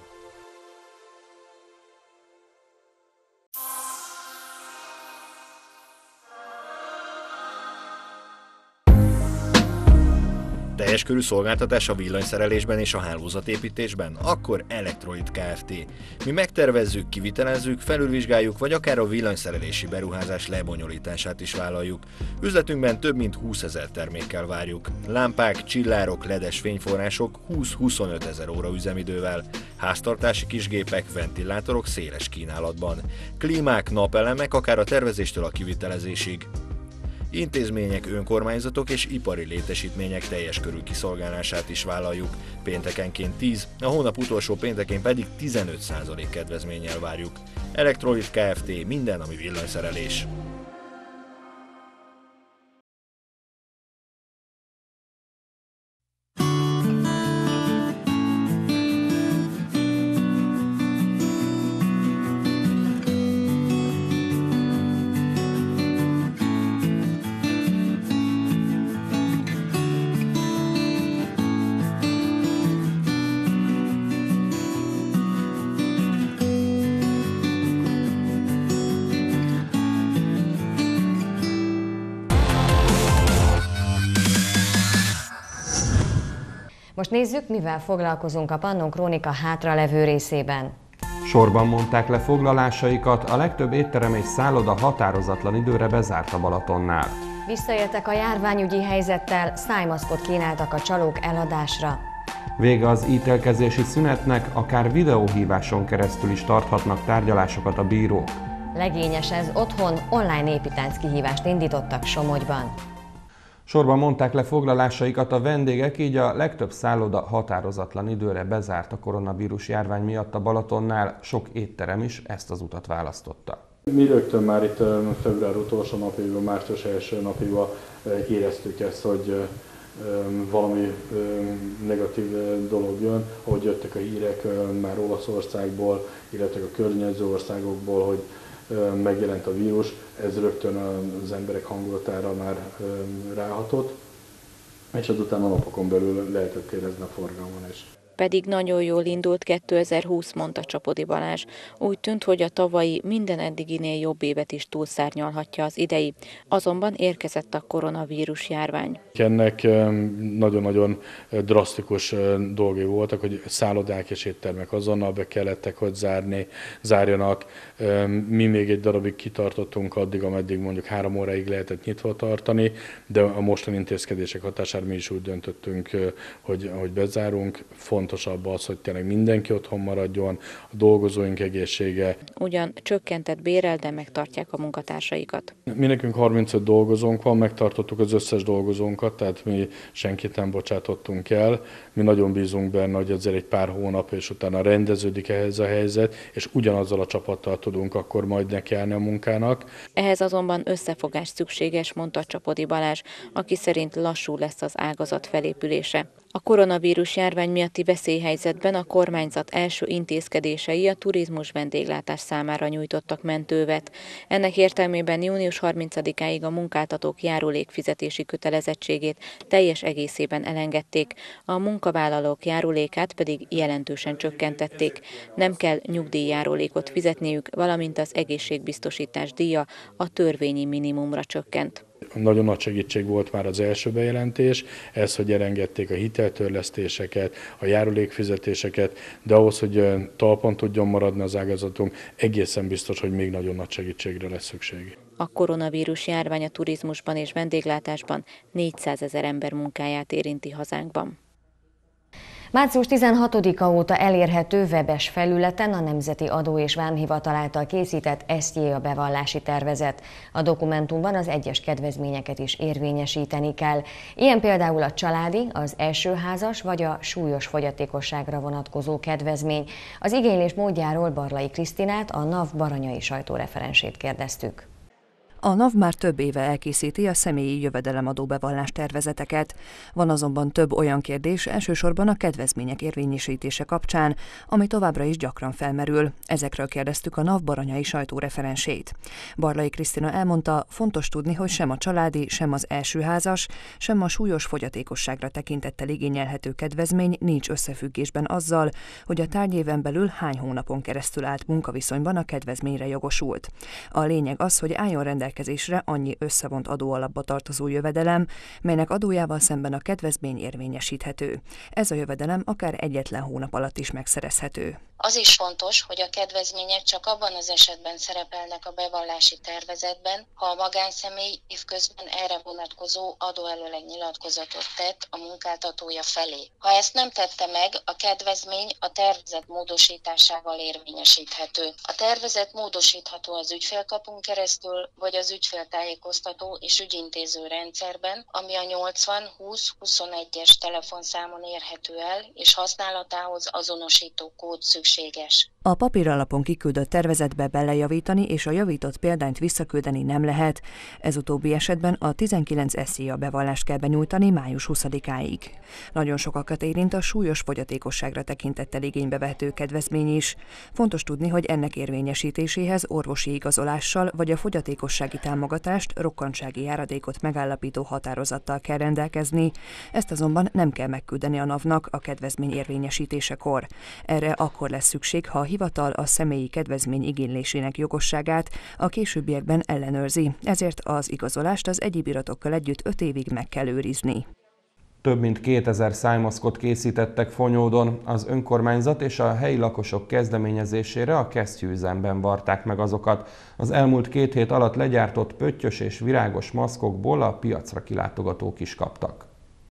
Teljes körű szolgáltatás a villanyszerelésben és a hálózatépítésben? Akkor Elektroid Kft. Mi megtervezzük, kivitelezzük, felülvizsgáljuk, vagy akár a villanyszerelési beruházás lebonyolítását is vállaljuk. Üzletünkben több mint 20 000 termékkel várjuk. Lámpák, csillárok, ledes fényforrások 20-25 ezer óra üzemidővel. Háztartási kisgépek, ventilátorok széles kínálatban. Klímák, napelemek, akár a tervezéstől a kivitelezésig. Intézmények, önkormányzatok és ipari létesítmények teljes körű kiszolgálását is vállaljuk. Péntekenként 10, a hónap utolsó péntekén pedig 15% kedvezménnyel várjuk. Elektroid Kft. Minden, ami villanyszerelés. Most nézzük, mivel foglalkozunk a Pannon Krónika hátralevő részében. Sorban mondták le foglalásaikat, a legtöbb étterem és szálloda határozatlan időre bezárt a Balatonnál. Visszaéltek a járványügyi helyzettel, szájmaszkot kínáltak a csalók eladásra. Vége az ítélkezési szünetnek, akár videóhíváson keresztül is tarthatnak tárgyalásokat a bírók. Legényes ez otthon, online építánc kihívást indítottak Somogyban. Sorban mondták le foglalásaikat a vendégek, így a legtöbb szálloda határozatlan időre bezárt a koronavírus járvány miatt a Balatonnál, sok étterem is ezt az utat választotta. Mi rögtön már itt február utolsó napjában, március első napjában éreztük ezt, hogy valami negatív dolog jön, ahogy jöttek a hírek már Olaszországból, illetve a környező országokból, hogy megjelent a vírus, ez rögtön az emberek hangulatára már ráhatott, és azután a napokon belül lehetett érezni a forgalmon is. Pedig nagyon jól indult 2020, mondta Csapodi Balázs. Úgy tűnt, hogy a tavalyi minden eddiginél jobb évet is túlszárnyalhatja az idei. Azonban érkezett a koronavírus járvány. Ennek nagyon-nagyon drasztikus dolgai voltak, hogy szállodák és éttermek azonnal be kellettek, hogy zárjanak. Mi még egy darabig kitartottunk addig, ameddig mondjuk 3 óráig lehetett nyitva tartani, de a mostani intézkedések hatására mi is úgy döntöttünk, hogy bezárunk. legfontosabb az, hogy tényleg mindenki otthon maradjon, a dolgozóink egészsége. Ugyan csökkentett bérrel, de megtartják a munkatársaikat. Mi nekünk 35 dolgozónk van, megtartottuk az összes dolgozónkat, tehát mi senkit nem bocsátottunk el. Mi nagyon bízunk benne, hogy azért egy pár hónap, és utána rendeződik ehhez a helyzet, és ugyanazzal a csapattal tudunk akkor majd nekiállni a munkának. Ehhez azonban összefogás szükséges, mondta Csapodi Balázs, aki szerint lassú lesz az ágazat felépülése. A koronavírus járvány miatti veszélyhelyzetben a kormányzat első intézkedései a turizmus vendéglátás számára nyújtottak mentővet. Ennek értelmében június 30-áig a munkáltatók járulékfizetési kötelezettségét teljes egészében elengedték, a munkavállalók járulékát pedig jelentősen csökkentették. Nem kell nyugdíjjárulékot fizetniük, valamint az egészségbiztosítás díja a törvényi minimumra csökkent. Nagyon nagy segítség volt már az első bejelentés, ez, hogy elengedték a hiteltörlesztéseket, a járulékfizetéseket, de ahhoz, hogy talpon tudjon maradni az ágazatunk, egészen biztos, hogy még nagyon nagy segítségre lesz szükség. A koronavírus járvány a turizmusban és vendéglátásban 400 000 ember munkáját érinti hazánkban. Március 16-a óta elérhető webes felületen a Nemzeti Adó és Vámhivatal által készített SZJA bevallási tervezet. A dokumentumban az egyes kedvezményeket is érvényesíteni kell. Ilyen például a családi, az elsőházas vagy a súlyos fogyatékosságra vonatkozó kedvezmény. Az igénylés módjáról Barlai Krisztinát, a NAV baranyai sajtóreferensét kérdeztük. A NAV már több éve elkészíti a személyi jövedelemadó bevallás tervezeteket. Van azonban több olyan kérdés, elsősorban a kedvezmények érvényesítése kapcsán, ami továbbra is gyakran felmerül. Ezekről kérdeztük a NAV baranyai sajtóreferensét. Barlai Krisztina elmondta, fontos tudni, hogy sem a családi, sem az elsőházas, sem a súlyos fogyatékosságra tekintettel igényelhető kedvezmény nincs összefüggésben azzal, hogy a tárgyéven belül hány hónapon keresztül állt munkaviszonyban a kedvezményre jogosult. A lényeg az, hogy álljon rendelkezésre annyi összevont adóalapba tartozó jövedelem, melynek adójával szemben a kedvezmény érvényesíthető. Ez a jövedelem akár egyetlen hónap alatt is megszerezhető. Az is fontos, hogy a kedvezmények csak abban az esetben szerepelnek a bevallási tervezetben, ha a magánszemély évközben erre vonatkozó adóelőleg nyilatkozatot tett a munkáltatója felé. Ha ezt nem tette meg, a kedvezmény a tervezet módosításával érvényesíthető. A tervezet módosítható az ügyfélkapun keresztül, vagy az ügyféltájékoztató és ügyintéző rendszerben, ami a 80 20 21-es telefonszámon érhető el, és használatához azonosító kód szükséges. A papíralapon kiküldött tervezetbe belejavítani és a javított példányt visszaküldeni nem lehet. Ez utóbbi esetben a 19 SZJA bevallást kell benyújtani május 20-áig. Nagyon sokakat érint a súlyos fogyatékosságra tekintettel igénybe vehető kedvezmény is. Fontos tudni, hogy ennek érvényesítéséhez orvosi igazolással vagy a fogyatékossági támogatást, rokkantsági járadékot megállapító határozattal kell rendelkezni. Ezt azonban nem kell megküldeni a NAV-nak a kedvezmény érvényesítésekor. Erre akkor lesz szükség, ha a hivatal a személyi kedvezmény igénylésének jogosságát a későbbiekben ellenőrzi, ezért az igazolást az egyéb iratokkal együtt 5 évig meg kell őrizni. Több mint 2000 szájmaszkot készítettek Fonyódon. Az önkormányzat és a helyi lakosok kezdeményezésére a kesztyűüzemben varták meg azokat. Az elmúlt 2 hét alatt legyártott pöttyös és virágos maszkokból a piacra kilátogatók is kaptak.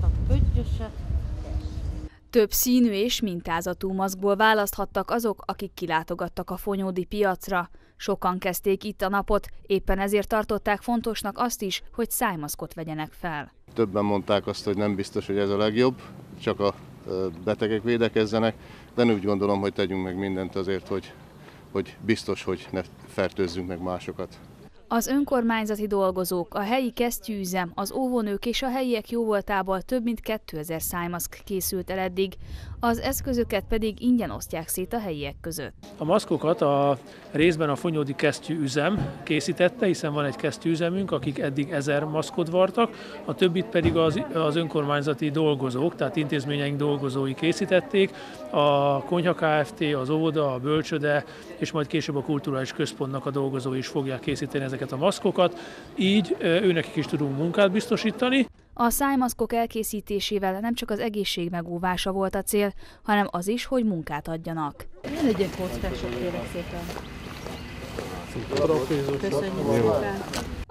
Több színű és mintázatú maszkból választhattak azok, akik kilátogattak a fonyódi piacra. Sokan kezdték itt a napot, éppen ezért tartották fontosnak azt is, hogy szájmaszkot vegyenek fel. Többen mondták azt, hogy nem biztos, hogy ez a legjobb, csak a betegek védekezzenek, de úgy gondolom, hogy tegyünk meg mindent azért, hogy biztos, hogy ne fertőzzünk meg másokat. Az önkormányzati dolgozók, a helyi kesztyűüzem, az óvónők és a helyiek jóvoltából több mint 2000 szájmaszk készült el eddig, az eszközöket pedig ingyen osztják szét a helyiek között. A maszkokat a részben a fonyódi kesztyűüzem készítette, hiszen van egy kesztyűüzemünk, akik eddig 1000 maszkot vartak, a többit pedig az önkormányzati dolgozók, tehát intézményeink dolgozói készítették, a Konyha Kft., az óvoda, a bölcsöde, és majd később a kulturális központnak a dolgozói is fogják készíteni ezeket a maszkokat, így őnekik is tudunk munkát biztosítani. A szájmaszkok elkészítésével nem csak az egészség megóvása volt a cél, hanem az is, hogy munkát adjanak. Ne legyen kockások, kérek szépen. Köszönjük szépen!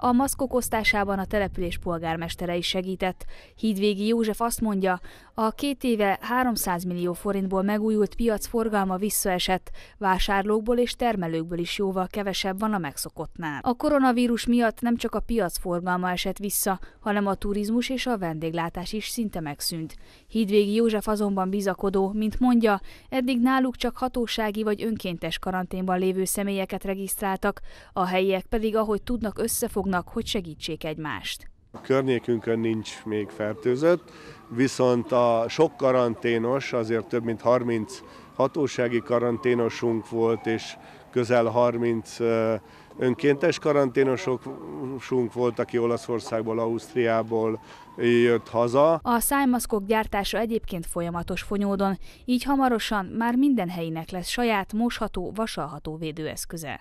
A maszkok osztásában a település polgármestere is segített. Hídvégi József azt mondja, a 2 éve 300 millió forintból megújult piac forgalma visszaesett, vásárlókból és termelőkből is jóval kevesebb van a megszokottnál. A koronavírus miatt nem csak a piac forgalma esett vissza, hanem a turizmus és a vendéglátás is szinte megszűnt. Hídvégi József azonban bizakodó, mint mondja, eddig náluk csak hatósági vagy önkéntes karanténban lévő személyeket regisztráltak, a helyiek pedig ahogy tudnak összefognak, hogy segítsék egymást. A környékünkön nincs még fertőzött, viszont a sok karanténos, azért több mint 30 hatósági karanténosunk volt, és közel 30 önkéntes karanténosunk volt, aki Olaszországból, Ausztriából jött haza. A szájmaszkok gyártása egyébként folyamatos Fonyódon, így hamarosan már minden helyinek lesz saját mosható, vasalható védőeszköze.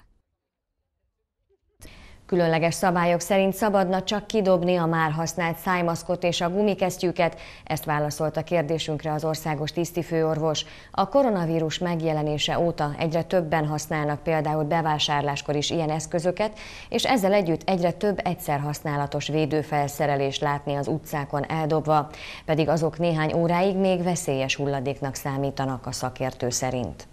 Különleges szabályok szerint szabadna csak kidobni a már használt szájmaszkot és a gumikesztyűket, ezt válaszolt a kérdésünkre az országos tisztifőorvos. A koronavírus megjelenése óta egyre többen használnak például bevásárláskor is ilyen eszközöket, és ezzel együtt egyre több egyszer használatos védőfelszerelést látni az utcákon eldobva, pedig azok néhány óráig még veszélyes hulladéknak számítanak a szakértő szerint.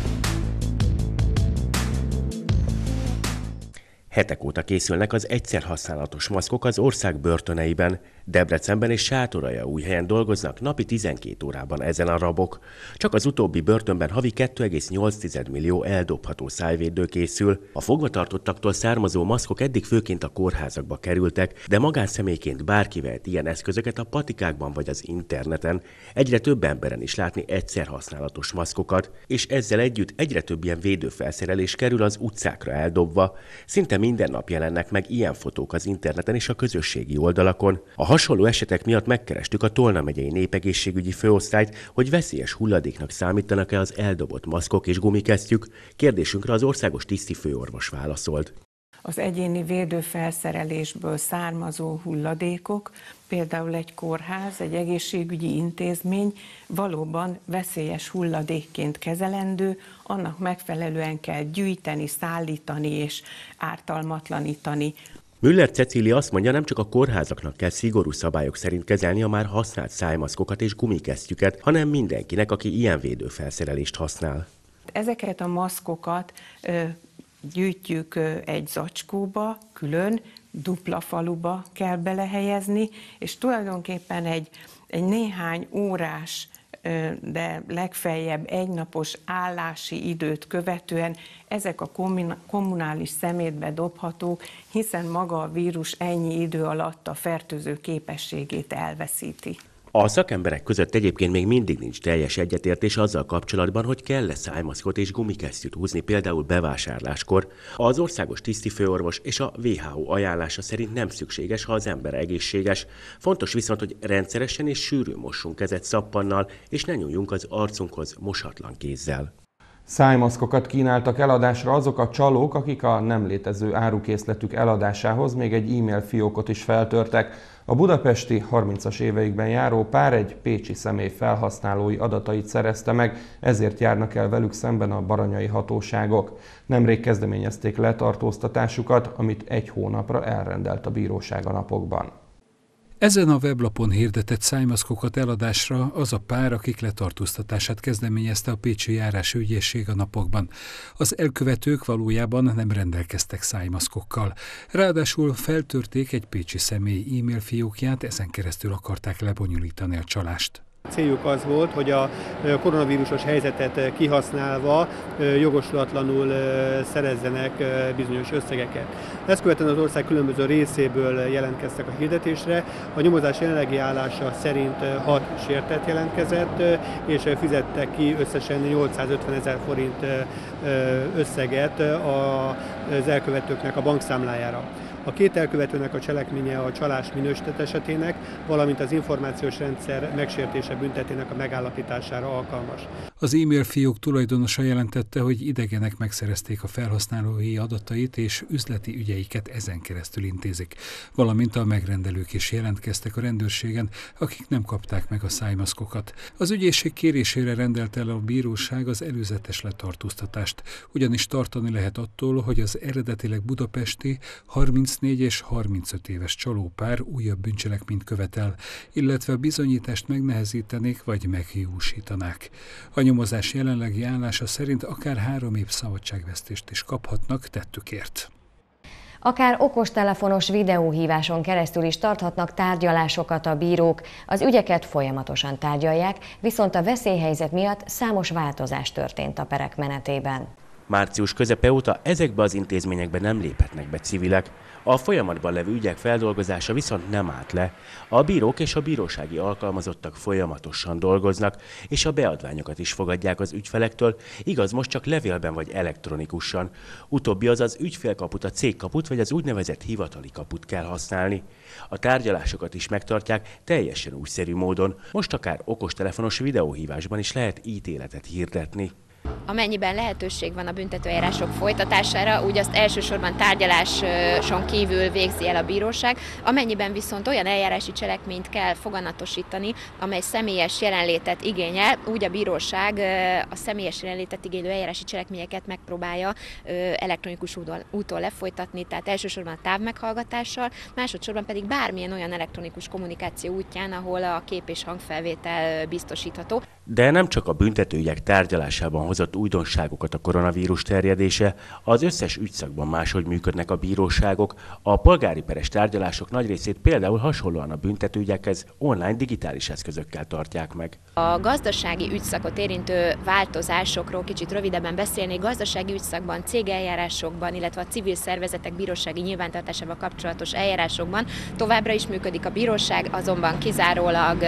Hetek óta készülnek az egyszerhasználatos maszkok az ország börtöneiben. Debrecenben és Sátoraljaújhelyen dolgoznak napi 12 órában ezen a rabok. Csak az utóbbi börtönben havi 2,8 millió eldobható szájvédő készül. A fogvatartottaktól származó maszkok eddig főként a kórházakba kerültek, de magánszemélyként bárki vehet ilyen eszközöket a patikákban vagy az interneten. Egyre több emberen is látni egyszerhasználatos maszkokat, és ezzel együtt egyre több ilyen védőfelszerelés kerül az utcákra eldobva. Szinte minden nap jelennek meg ilyen fotók az interneten és a közösségi oldalakon. A hasonló esetek miatt megkerestük a Tolna megyei népegészségügyi főosztályt, hogy veszélyes hulladéknak számítanak-e az eldobott maszkok és gumikesztyűk. Kérdésünkre az országos tisztifőorvos válaszolt. Az egyéni védőfelszerelésből származó hulladékok, például egy kórház, egy egészségügyi intézmény valóban veszélyes hulladékként kezelendő, annak megfelelően kell gyűjteni, szállítani és ártalmatlanítani. Müller Cecília azt mondja, nem csak a kórházaknak kell szigorú szabályok szerint kezelni a már használt szájmaszkokat és gumikesztyüket, hanem mindenkinek, aki ilyen védőfelszerelést használ. Ezeket a maszkokat gyűjtjük egy zacskóba, külön, dupla faluba kell belehelyezni, és tulajdonképpen egy néhány órás, de legfeljebb egynapos állási időt követően ezek a kommunális szemétbe dobhatók, hiszen maga a vírus ennyi idő alatt a fertőző képességét elveszíti. A szakemberek között egyébként még mindig nincs teljes egyetértés azzal kapcsolatban, hogy kell-e szájmaszkot és gumikesztyűt húzni például bevásárláskor. Az országos tisztifőorvos és a WHO ajánlása szerint nem szükséges, ha az ember egészséges. Fontos viszont, hogy rendszeresen és sűrűn mossunk kezet szappannal, és ne nyúljunk az arcunkhoz mosatlan kézzel. Szájmaszkokat kínáltak eladásra azok a csalók, akik a nem létező árukészletük eladásához még egy e-mail fiókot is feltörtek. A budapesti 30-as éveikben járó pár egy pécsi személy felhasználói adatait szerezte meg, ezért járnak el velük szemben a baranyai hatóságok. Nemrég kezdeményezték letartóztatásukat, amit 1 hónapra elrendelt a bíróság a napokban. Ezen a weblapon hirdetett szájmaszkokat eladásra az a pár, akik letartóztatását kezdeményezte a pécsi járási ügyészség a napokban. Az elkövetők valójában nem rendelkeztek szájmaszkokkal. Ráadásul feltörték egy pécsi személy e-mail fiókját, ezen keresztül akarták lebonyolítani a csalást. Céljuk az volt, hogy a koronavírusos helyzetet kihasználva jogosulatlanul szerezzenek bizonyos összegeket. Ezt követően az ország különböző részéből jelentkeztek a hirdetésre. A nyomozás jelenlegi állása szerint 6 sértett jelentkezett, és fizettek ki összesen 850 000 forint összeget az elkövetőknek a bankszámlájára. A 2 elkövetőnek a cselekménye a csalás minősített esetének, valamint az információs rendszer megsértése büntetének a megállapítására alkalmas. Az e-mail fiók tulajdonosa jelentette, hogy idegenek megszerezték a felhasználói adatait és üzleti ügyeiket ezen keresztül intézik, valamint a megrendelők is jelentkeztek a rendőrségen, akik nem kapták meg a szájmaszkokat. Az ügyészség kérésére rendelt el a bíróság az előzetes letartóztatást, ugyanis tartani lehet attól, hogy az eredetileg budapesti 34 és 35 éves csalópár újabb bűncselekményt követel, illetve a bizonyítást megnehezítenék vagy meghiúsítanák. A nyomozás jelenlegi állása szerint akár 3 év szabadságvesztést is kaphatnak tettükért. Akár okostelefonos videóhíváson keresztül is tarthatnak tárgyalásokat a bírók, az ügyeket folyamatosan tárgyalják, viszont a veszélyhelyzet miatt számos változás történt a perek menetében. Március közepe óta ezekbe az intézményekbe nem léphetnek be civilek. A folyamatban levő ügyek feldolgozása viszont nem állt le. A bírók és a bírósági alkalmazottak folyamatosan dolgoznak, és a beadványokat is fogadják az ügyfelektől, igaz, most csak levélben vagy elektronikusan. Utóbbi az ügyfélkaput, a cégkaput vagy az úgynevezett hivatali kaput kell használni. A tárgyalásokat is megtartják teljesen újszerű módon. Most akár okostelefonos videóhívásban is lehet ítéletet hirdetni. Amennyiben lehetőség van a büntetőeljárások folytatására, úgy azt elsősorban tárgyaláson kívül végzi el a bíróság, amennyiben viszont olyan eljárási cselekményt kell foganatosítani, amely személyes jelenlétet igényel, úgy a bíróság a személyes jelenlétet igénylő eljárási cselekményeket megpróbálja elektronikus úton lefolytatni, tehát elsősorban a távmeghallgatással, másodszorban pedig bármilyen olyan elektronikus kommunikáció útján, ahol a kép- és hangfelvétel biztosítható. De nem csak a büntetőügyek tárgyalásában hozott újdonságokat a koronavírus terjedése, az összes ügyszakban máshogy működnek a bíróságok. A polgári peres tárgyalások nagy részét például hasonlóan a büntetőügyekhez online digitális eszközökkel tartják meg. A gazdasági ügyszakot érintő változásokról kicsit rövidebben beszélni. Gazdasági ügyszakban, cégeljárásokban, illetve a civil szervezetek bírósági nyilvántartásával kapcsolatos eljárásokban továbbra is működik a bíróság, azonban kizárólag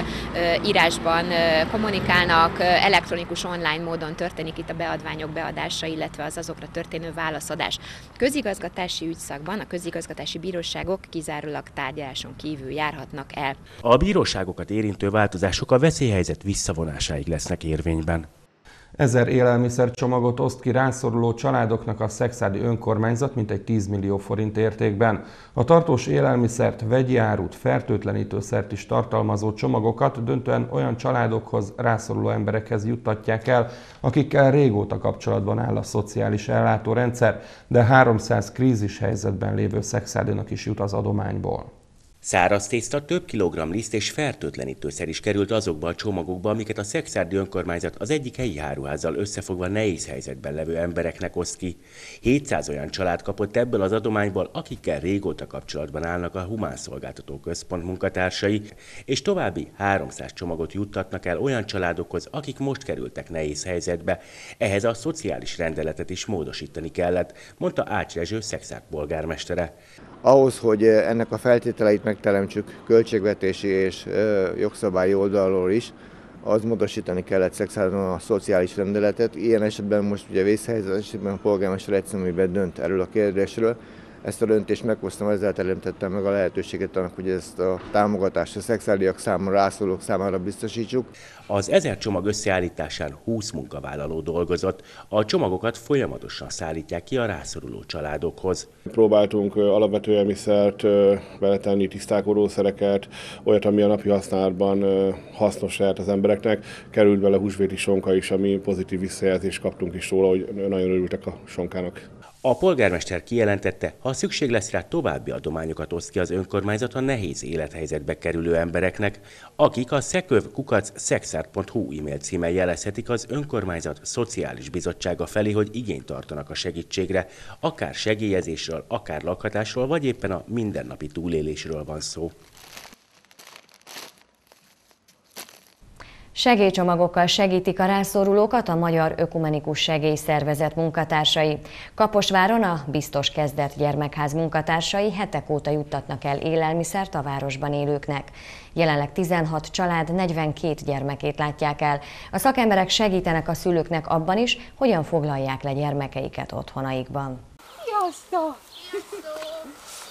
írásban kommunikálnak, elektronikus online módon történik itt a beadványok beadása, illetve az azokra történő válaszadás. Közigazgatási ügyszakban a közigazgatási bíróságok kizárólag tárgyaláson kívül járhatnak el. A bíróságokat érintő változások a veszélyhelyzet visszavonásáig lesznek érvényben. 1000 élelmiszercsomagot oszt ki rászoruló családoknak a szekszárdi önkormányzat mintegy 10 millió forint értékben. A tartós élelmiszert, vegyi árut, fertőtlenítőszert is tartalmazó csomagokat döntően olyan családokhoz, rászoruló emberekhez juttatják el, akikkel régóta kapcsolatban áll a szociális ellátórendszer, de 300 krízishelyzetben lévő szekszárdinak is jut az adományból. Száraz tészta, több kilogramm liszt és fertőtlenítőszer is került azokba a csomagokba, amiket a szekszárdi önkormányzat az egyik helyi áruházzal összefogva nehéz helyzetben levő embereknek oszt ki. 700 olyan család kapott ebből az adományból, akikkel régóta kapcsolatban állnak a Humán Szolgáltató Központ munkatársai, és további 300 csomagot juttatnak el olyan családokhoz, akik most kerültek nehéz helyzetbe. Ehhez a szociális rendeletet is módosítani kellett, mondta Ács Rezső Szekszárd polgármestere. Ahhoz, hogy ennek a feltételeit megteremtsük költségvetési és jogszabályi oldalról is, az módosítani kellett Szekszárdon a szociális rendeletet. Ilyen esetben most ugye vészhelyzet esetben a polgármester egyszerűen dönt erről a kérdésről. Ezt a döntést meghoztam, ezzel teremtettem meg a lehetőséget annak, hogy ezt a támogatást a szekszárdiak számára, rászorulók számára biztosítsuk. Az 1000 csomag összeállításán 20 munkavállaló dolgozott, a csomagokat folyamatosan szállítják ki a rászoruló családokhoz. Próbáltunk alapvető élelmiszert beletenni, tisztálkodószereket, olyat, ami a napi használatban hasznos lehet az embereknek. Került bele húsvéti sonka is, ami pozitív visszajelzést kaptunk is róla, hogy nagyon örültek a sonkának. A polgármester kijelentette, ha szükség lesz rá, további adományokat oszt ki az önkormányzat a nehéz élethelyzetbe kerülő embereknek, akik a szeköv@szekszárd.hu e-mail címen jelezhetik az önkormányzat szociális bizottsága felé, hogy igényt tartanak a segítségre, akár segélyezésről, akár lakhatásról, vagy éppen a mindennapi túlélésről van szó. Segélycsomagokkal segítik a rászorulókat a Magyar Ökumenikus Segélyszervezet munkatársai. Kaposváron a Biztos Kezdet gyermekház munkatársai hetek óta juttatnak el élelmiszert a városban élőknek. Jelenleg 16 család 42 gyermekét látják el. A szakemberek segítenek a szülőknek abban is, hogyan foglalják le gyermekeiket otthonaikban. Sziasztok!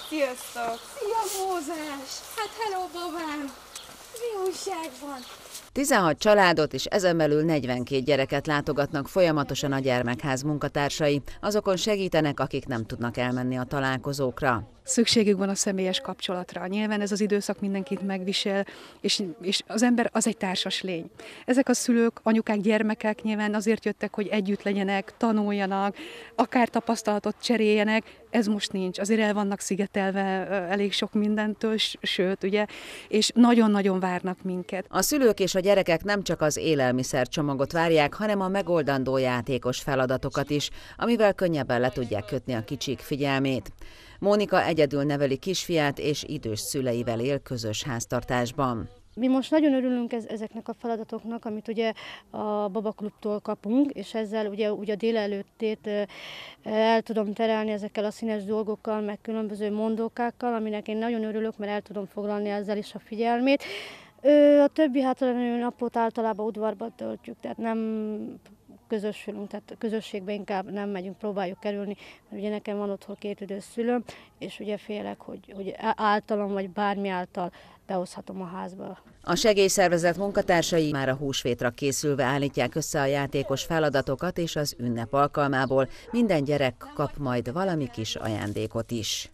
Sziasztok! Szia Mózes! Hát hello babám! Mi újság van? 16 családot és ezen belül 42 gyereket látogatnak folyamatosan a gyermekház munkatársai. Azokon segítenek, akik nem tudnak elmenni a találkozókra. Szükségük van a személyes kapcsolatra. Nyilván ez az időszak mindenkit megvisel, és az ember az egy társas lény. Ezek a szülők, anyukák, gyermekek nyilván azért jöttek, hogy együtt legyenek, tanuljanak, akár tapasztalatot cseréljenek. Ez most nincs. Azért el vannak szigetelve elég sok mindentől, sőt, ugye, és nagyon-nagyon várnak minket. A szülők és a gyerekek nem csak az élelmiszercsomagot várják, hanem a megoldandó játékos feladatokat is, amivel könnyebben le tudják kötni a kicsik figyelmét. Mónika egyedül neveli kisfiát, és idős szüleivel él közös háztartásban. Mi most nagyon örülünk ezeknek a feladatoknak, amit ugye a babaklubtól kapunk, és ezzel ugye a délelőttét el tudom terelni ezekkel a színes dolgokkal, meg különböző mondókákkal, aminek én nagyon örülök, mert el tudom foglalni ezzel is a figyelmét. A többi hátralévő napot általában udvarban töltjük, tehát nem közösülünk, tehát közösségbe inkább nem megyünk, próbáljuk kerülni, mert ugye nekem van otthon 2 idős szülőm, és ugye félek, hogy általam vagy bármi által behozhatom a házba. A segélyszervezet munkatársai már a húsvétra készülve állítják össze a játékos feladatokat, és az ünnep alkalmából minden gyerek kap majd valami kis ajándékot is.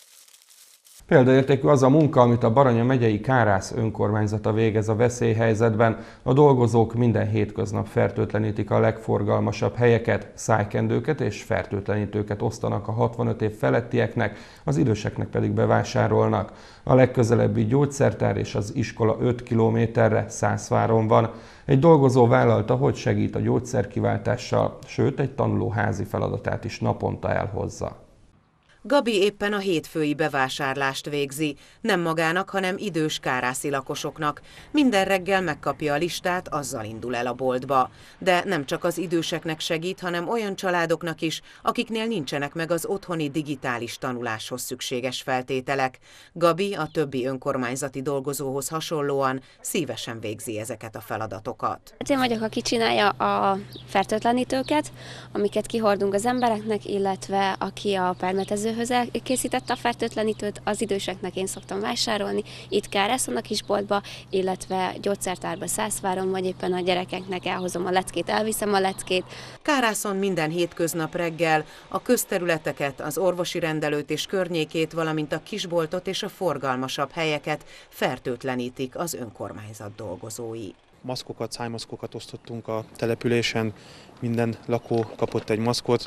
Példaértékű az a munka, amit a Baranya megyei Kárász önkormányzata végez a veszélyhelyzetben. A dolgozók minden hétköznap fertőtlenítik a legforgalmasabb helyeket, szájkendőket és fertőtlenítőket osztanak a 65 év felettieknek, az időseknek pedig bevásárolnak. A legközelebbi gyógyszertár és az iskola 5 kilométerre, Szászváron van. Egy dolgozó vállalta, hogy segít a gyógyszerkiváltással, sőt egy tanuló házi feladatát is naponta elhozza. Gabi éppen a hétfői bevásárlást végzi, nem magának, hanem idős kárászi lakosoknak. Minden reggel megkapja a listát, azzal indul el a boltba. De nem csak az időseknek segít, hanem olyan családoknak is, akiknél nincsenek meg az otthoni digitális tanuláshoz szükséges feltételek. Gabi a többi önkormányzati dolgozóhoz hasonlóan szívesen végzi ezeket a feladatokat. Én vagyok, aki csinálja a fertőtlenítőket, amiket kihordunk az embereknek, illetve aki a permetező készítette a fertőtlenítőt, az időseknek én szoktam vásárolni, itt Kárászon a kisboltba, illetve gyógyszertárba Szászváron, vagy éppen a gyerekeknek elhozom a leckét, elviszem a leckét. Kárászon minden hétköznap reggel a közterületeket, az orvosi rendelőt és környékét, valamint a kisboltot és a forgalmasabb helyeket fertőtlenítik az önkormányzat dolgozói. Maszkokat, szájmaszkokat osztottunk a településen, minden lakó kapott egy maszkot,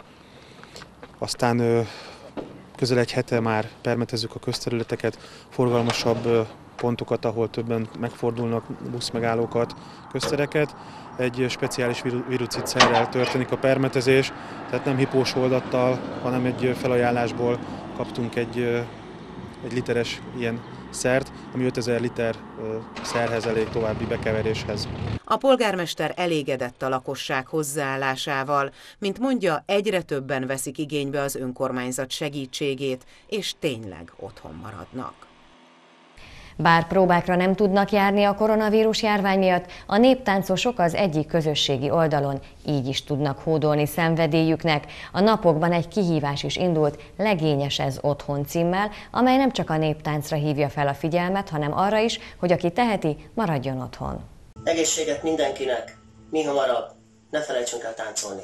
aztán közel egy hete már permetezzük a közterületeket, forgalmasabb pontokat, ahol többen megfordulnak, buszmegállókat, köztereket. Egy speciális virucidszerrel történik a permetezés, tehát nem hipós oldattal, hanem egy felajánlásból kaptunk egy literes ilyen szert, ami 5000 liter szerhez elég további bekeveréshez. A polgármester elégedett a lakosság hozzáállásával, mint mondja, egyre többen veszik igénybe az önkormányzat segítségét, és tényleg otthon maradnak. Bár próbákra nem tudnak járni a koronavírus járvány miatt, a néptáncosok az egyik közösségi oldalon így is tudnak hódolni szenvedélyüknek. A napokban egy kihívás is indult, Legényes ez otthon címmel, amely nem csak a néptáncra hívja fel a figyelmet, hanem arra is, hogy aki teheti, maradjon otthon. Egészséget mindenkinek, mi hamarabb, ne felejtsünk el táncolni.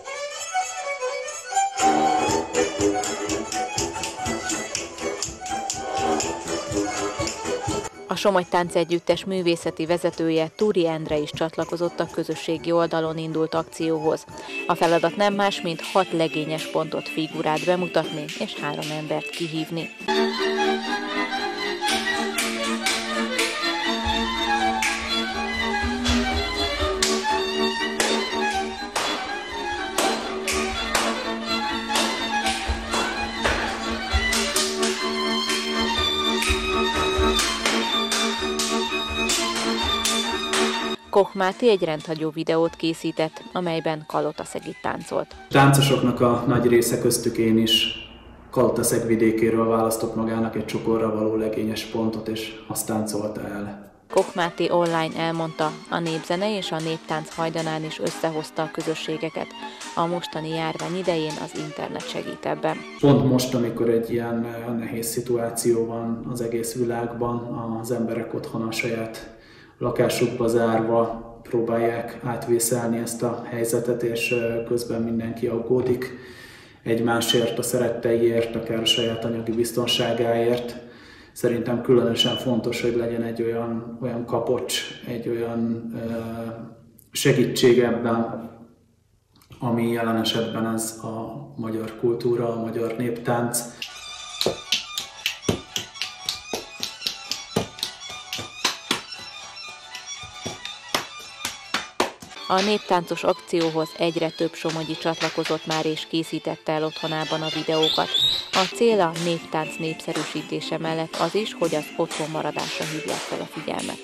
A Somogy Táncegyüttes művészeti vezetője, Túri Endre is csatlakozott a közösségi oldalon indult akcióhoz. A feladat nem más, mint 6 legényes pontot, figurát bemutatni és 3 embert kihívni. Koch Máté egy rendhagyó videót készített, amelyben Kalotaszegit táncolt. A táncosoknak a nagy része, köztük én is, Kalotaszeg vidékéről választott magának egy csokorra való legényes pontot, és azt táncolta el. Koch Máté online elmondta, a népzene és a néptánc hajdanán is összehozta a közösségeket. A mostani járvány idején az internet segít ebben. Pont most, amikor egy ilyen nehéz szituáció van az egész világban, az emberek otthon a saját lakásukba zárva próbálják átvészelni ezt a helyzetet, és közben mindenki aggódik egymásért, a szeretteiért, akár a saját anyagi biztonságáért. Szerintem különösen fontos, hogy legyen egy olyan kapocs, egy olyan segítség ebben, ami jelen esetben ez a magyar kultúra, a magyar néptánc. A néptáncos akcióhoz egyre több somogyi csatlakozott már és készítette el otthonában a videókat. A cél a néptánc népszerűsítése mellett az is, hogy az otthon maradásra hívják fel a figyelmet.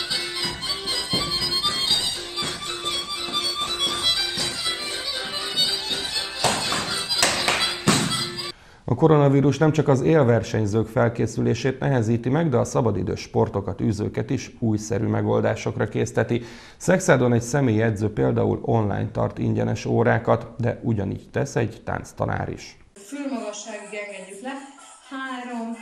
A koronavírus nem csak az élversenyzők felkészülését nehezíti meg, de a szabadidős sportokat űzőket is újszerű megoldásokra készteti. Szexádon egy személyi edző például online tart ingyenes órákat, de ugyanígy tesz egy tánctanár is. Fülmagasságig engedjük le, 3,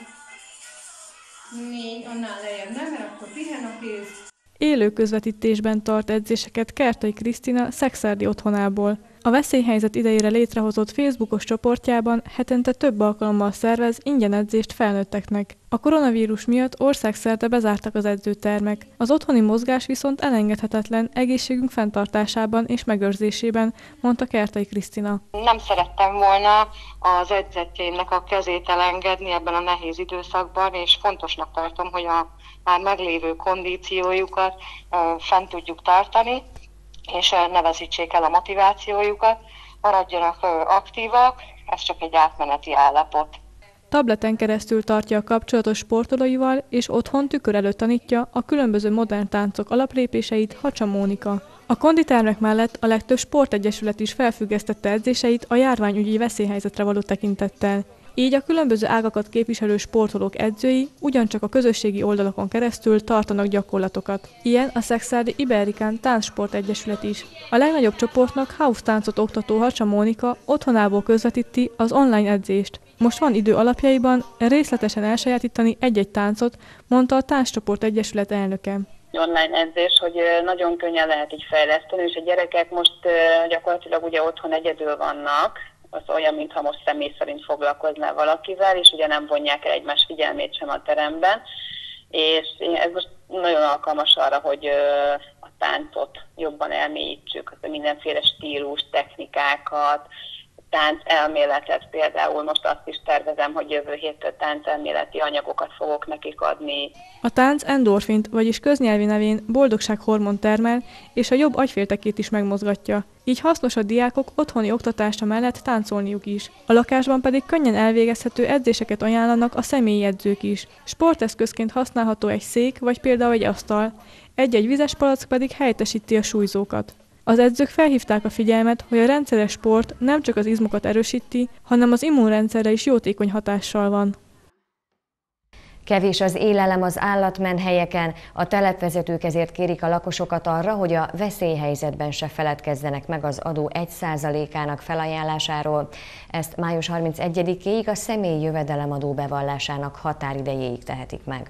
4, annál lejjebb nem, mert akkor pihen a kéz. Élő közvetítésben tart edzéseket Kertai Krisztina szexárdi otthonából. A veszélyhelyzet idejére létrehozott Facebookos csoportjában hetente több alkalommal szervez ingyen edzést felnőtteknek. A koronavírus miatt országszerte bezártak az edzőtermek. Az otthoni mozgás viszont elengedhetetlen egészségünk fenntartásában és megőrzésében, mondta Kertai Krisztina. Nem szerettem volna az edzetjeimnek a kezét elengedni ebben a nehéz időszakban, és fontosnak tartom, hogy a már meglévő kondíciójukat fent tudjuk tartani, és ne veszítsék el a motivációjukat, maradjanak aktívak, ez csak egy átmeneti állapot. Tableten keresztül tartja a kapcsolatos sportolóival, és otthon tükör előtt tanítja a különböző modern táncok alaplépéseit Hacsa Mónika. A konditermek mellett a legtöbb sportegyesület is felfüggesztette edzéseit a járványügyi veszélyhelyzetre való tekintettel. Így a különböző ágakat képviselő sportolók edzői ugyancsak a közösségi oldalakon keresztül tartanak gyakorlatokat. Ilyen a Szexárdi Iberikán Táncsport Egyesület is. A legnagyobb csoportnak house táncot oktató Hacsa Mónika otthonából közvetíti az online edzést. Most van idő alapjaiban részletesen elsajátítani egy-egy táncot, mondta a Táncsport Egyesület elnöke. Online edzés, hogy nagyon könnyen lehet így fejleszteni, és a gyerekek most gyakorlatilag ugye otthon egyedül vannak, az olyan, mintha most személy szerint foglalkozná valakivel, és ugye nem vonják el egymás figyelmét sem a teremben. És ez most nagyon alkalmas arra, hogy a táncot jobban elmélyítsük, mindenféle stílus, technikákat, táncelméletet például. Most azt is tervezem, hogy jövő héttől táncelméleti anyagokat fogok nekik adni. A tánc endorfint, vagyis köznyelvi nevén boldogsághormont termel, és a jobb agyféltekét is megmozgatja. Így hasznos a diákok otthoni oktatása mellett táncolniuk is. A lakásban pedig könnyen elvégezhető edzéseket ajánlanak a személyi edzők is. Sporteszközként használható egy szék, vagy például egy asztal. Egy-egy vizes palack pedig helyettesíti a súlyzókat. Az edzők felhívták a figyelmet, hogy a rendszeres sport nem csak az izmokat erősíti, hanem az immunrendszerre is jótékony hatással van. Kevés az élelem az állatmenhelyeken, a telepvezetők ezért kérik a lakosokat arra, hogy a veszélyhelyzetben se feledkezzenek meg az adó 1%-ának felajánlásáról. Ezt május 31-éig a személyi jövedelemadó bevallásának határidejéig tehetik meg.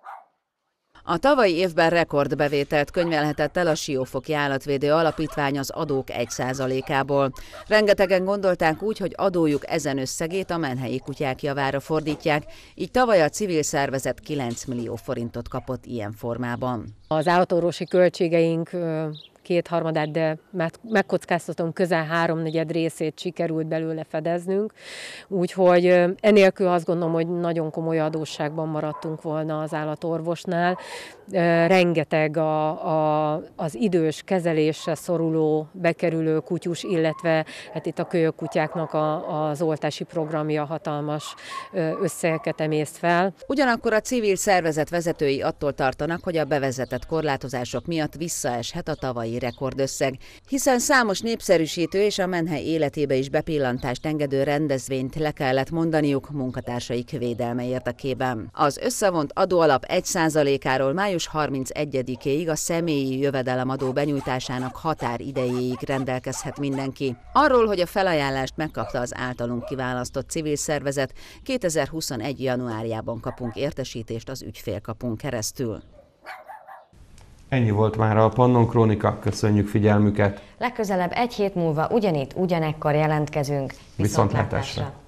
A tavalyi évben rekordbevételt könyvelhetett el a Siófoki Állatvédő Alapítvány az adók 1%-ából. Rengetegen gondolták úgy, hogy adójuk ezen összegét a menhelyi kutyák javára fordítják, így tavaly a civil szervezet 9 millió forintot kapott ilyen formában. Az állatorvosi költségeink kétharmadát, de megkockáztatom, közel 3/4 részét sikerült belőle fedeznünk. Úgyhogy enélkül azt gondolom, hogy nagyon komoly adósságban maradtunk volna az állatorvosnál. Rengeteg az idős kezelésre szoruló, bekerülő kutyus, illetve hát itt a kölyökkutyáknak az oltási programja hatalmas összegeket emészt fel. Ugyanakkor a civil szervezet vezetői attól tartanak, hogy a bevezetett korlátozások miatt visszaeshet a tavalyi rekordösszeg, hiszen számos népszerűsítő és a menhely életébe is bepillantást engedő rendezvényt le kellett mondaniuk munkatársaik védelme érdekében. Az összevont adóalap 1%-áról május 31-éig a személyi jövedelemadó benyújtásának határidejéig rendelkezhet mindenki. Arról, hogy a felajánlást megkapta az általunk kiválasztott civil szervezet, 2021. januárjában kapunk értesítést az ügyfélkapunk keresztül. Ennyi volt már a Pannon Krónika, köszönjük figyelmüket! Legközelebb egy hét múlva ugyanitt, ugyanekkor jelentkezünk. Viszontlátásra!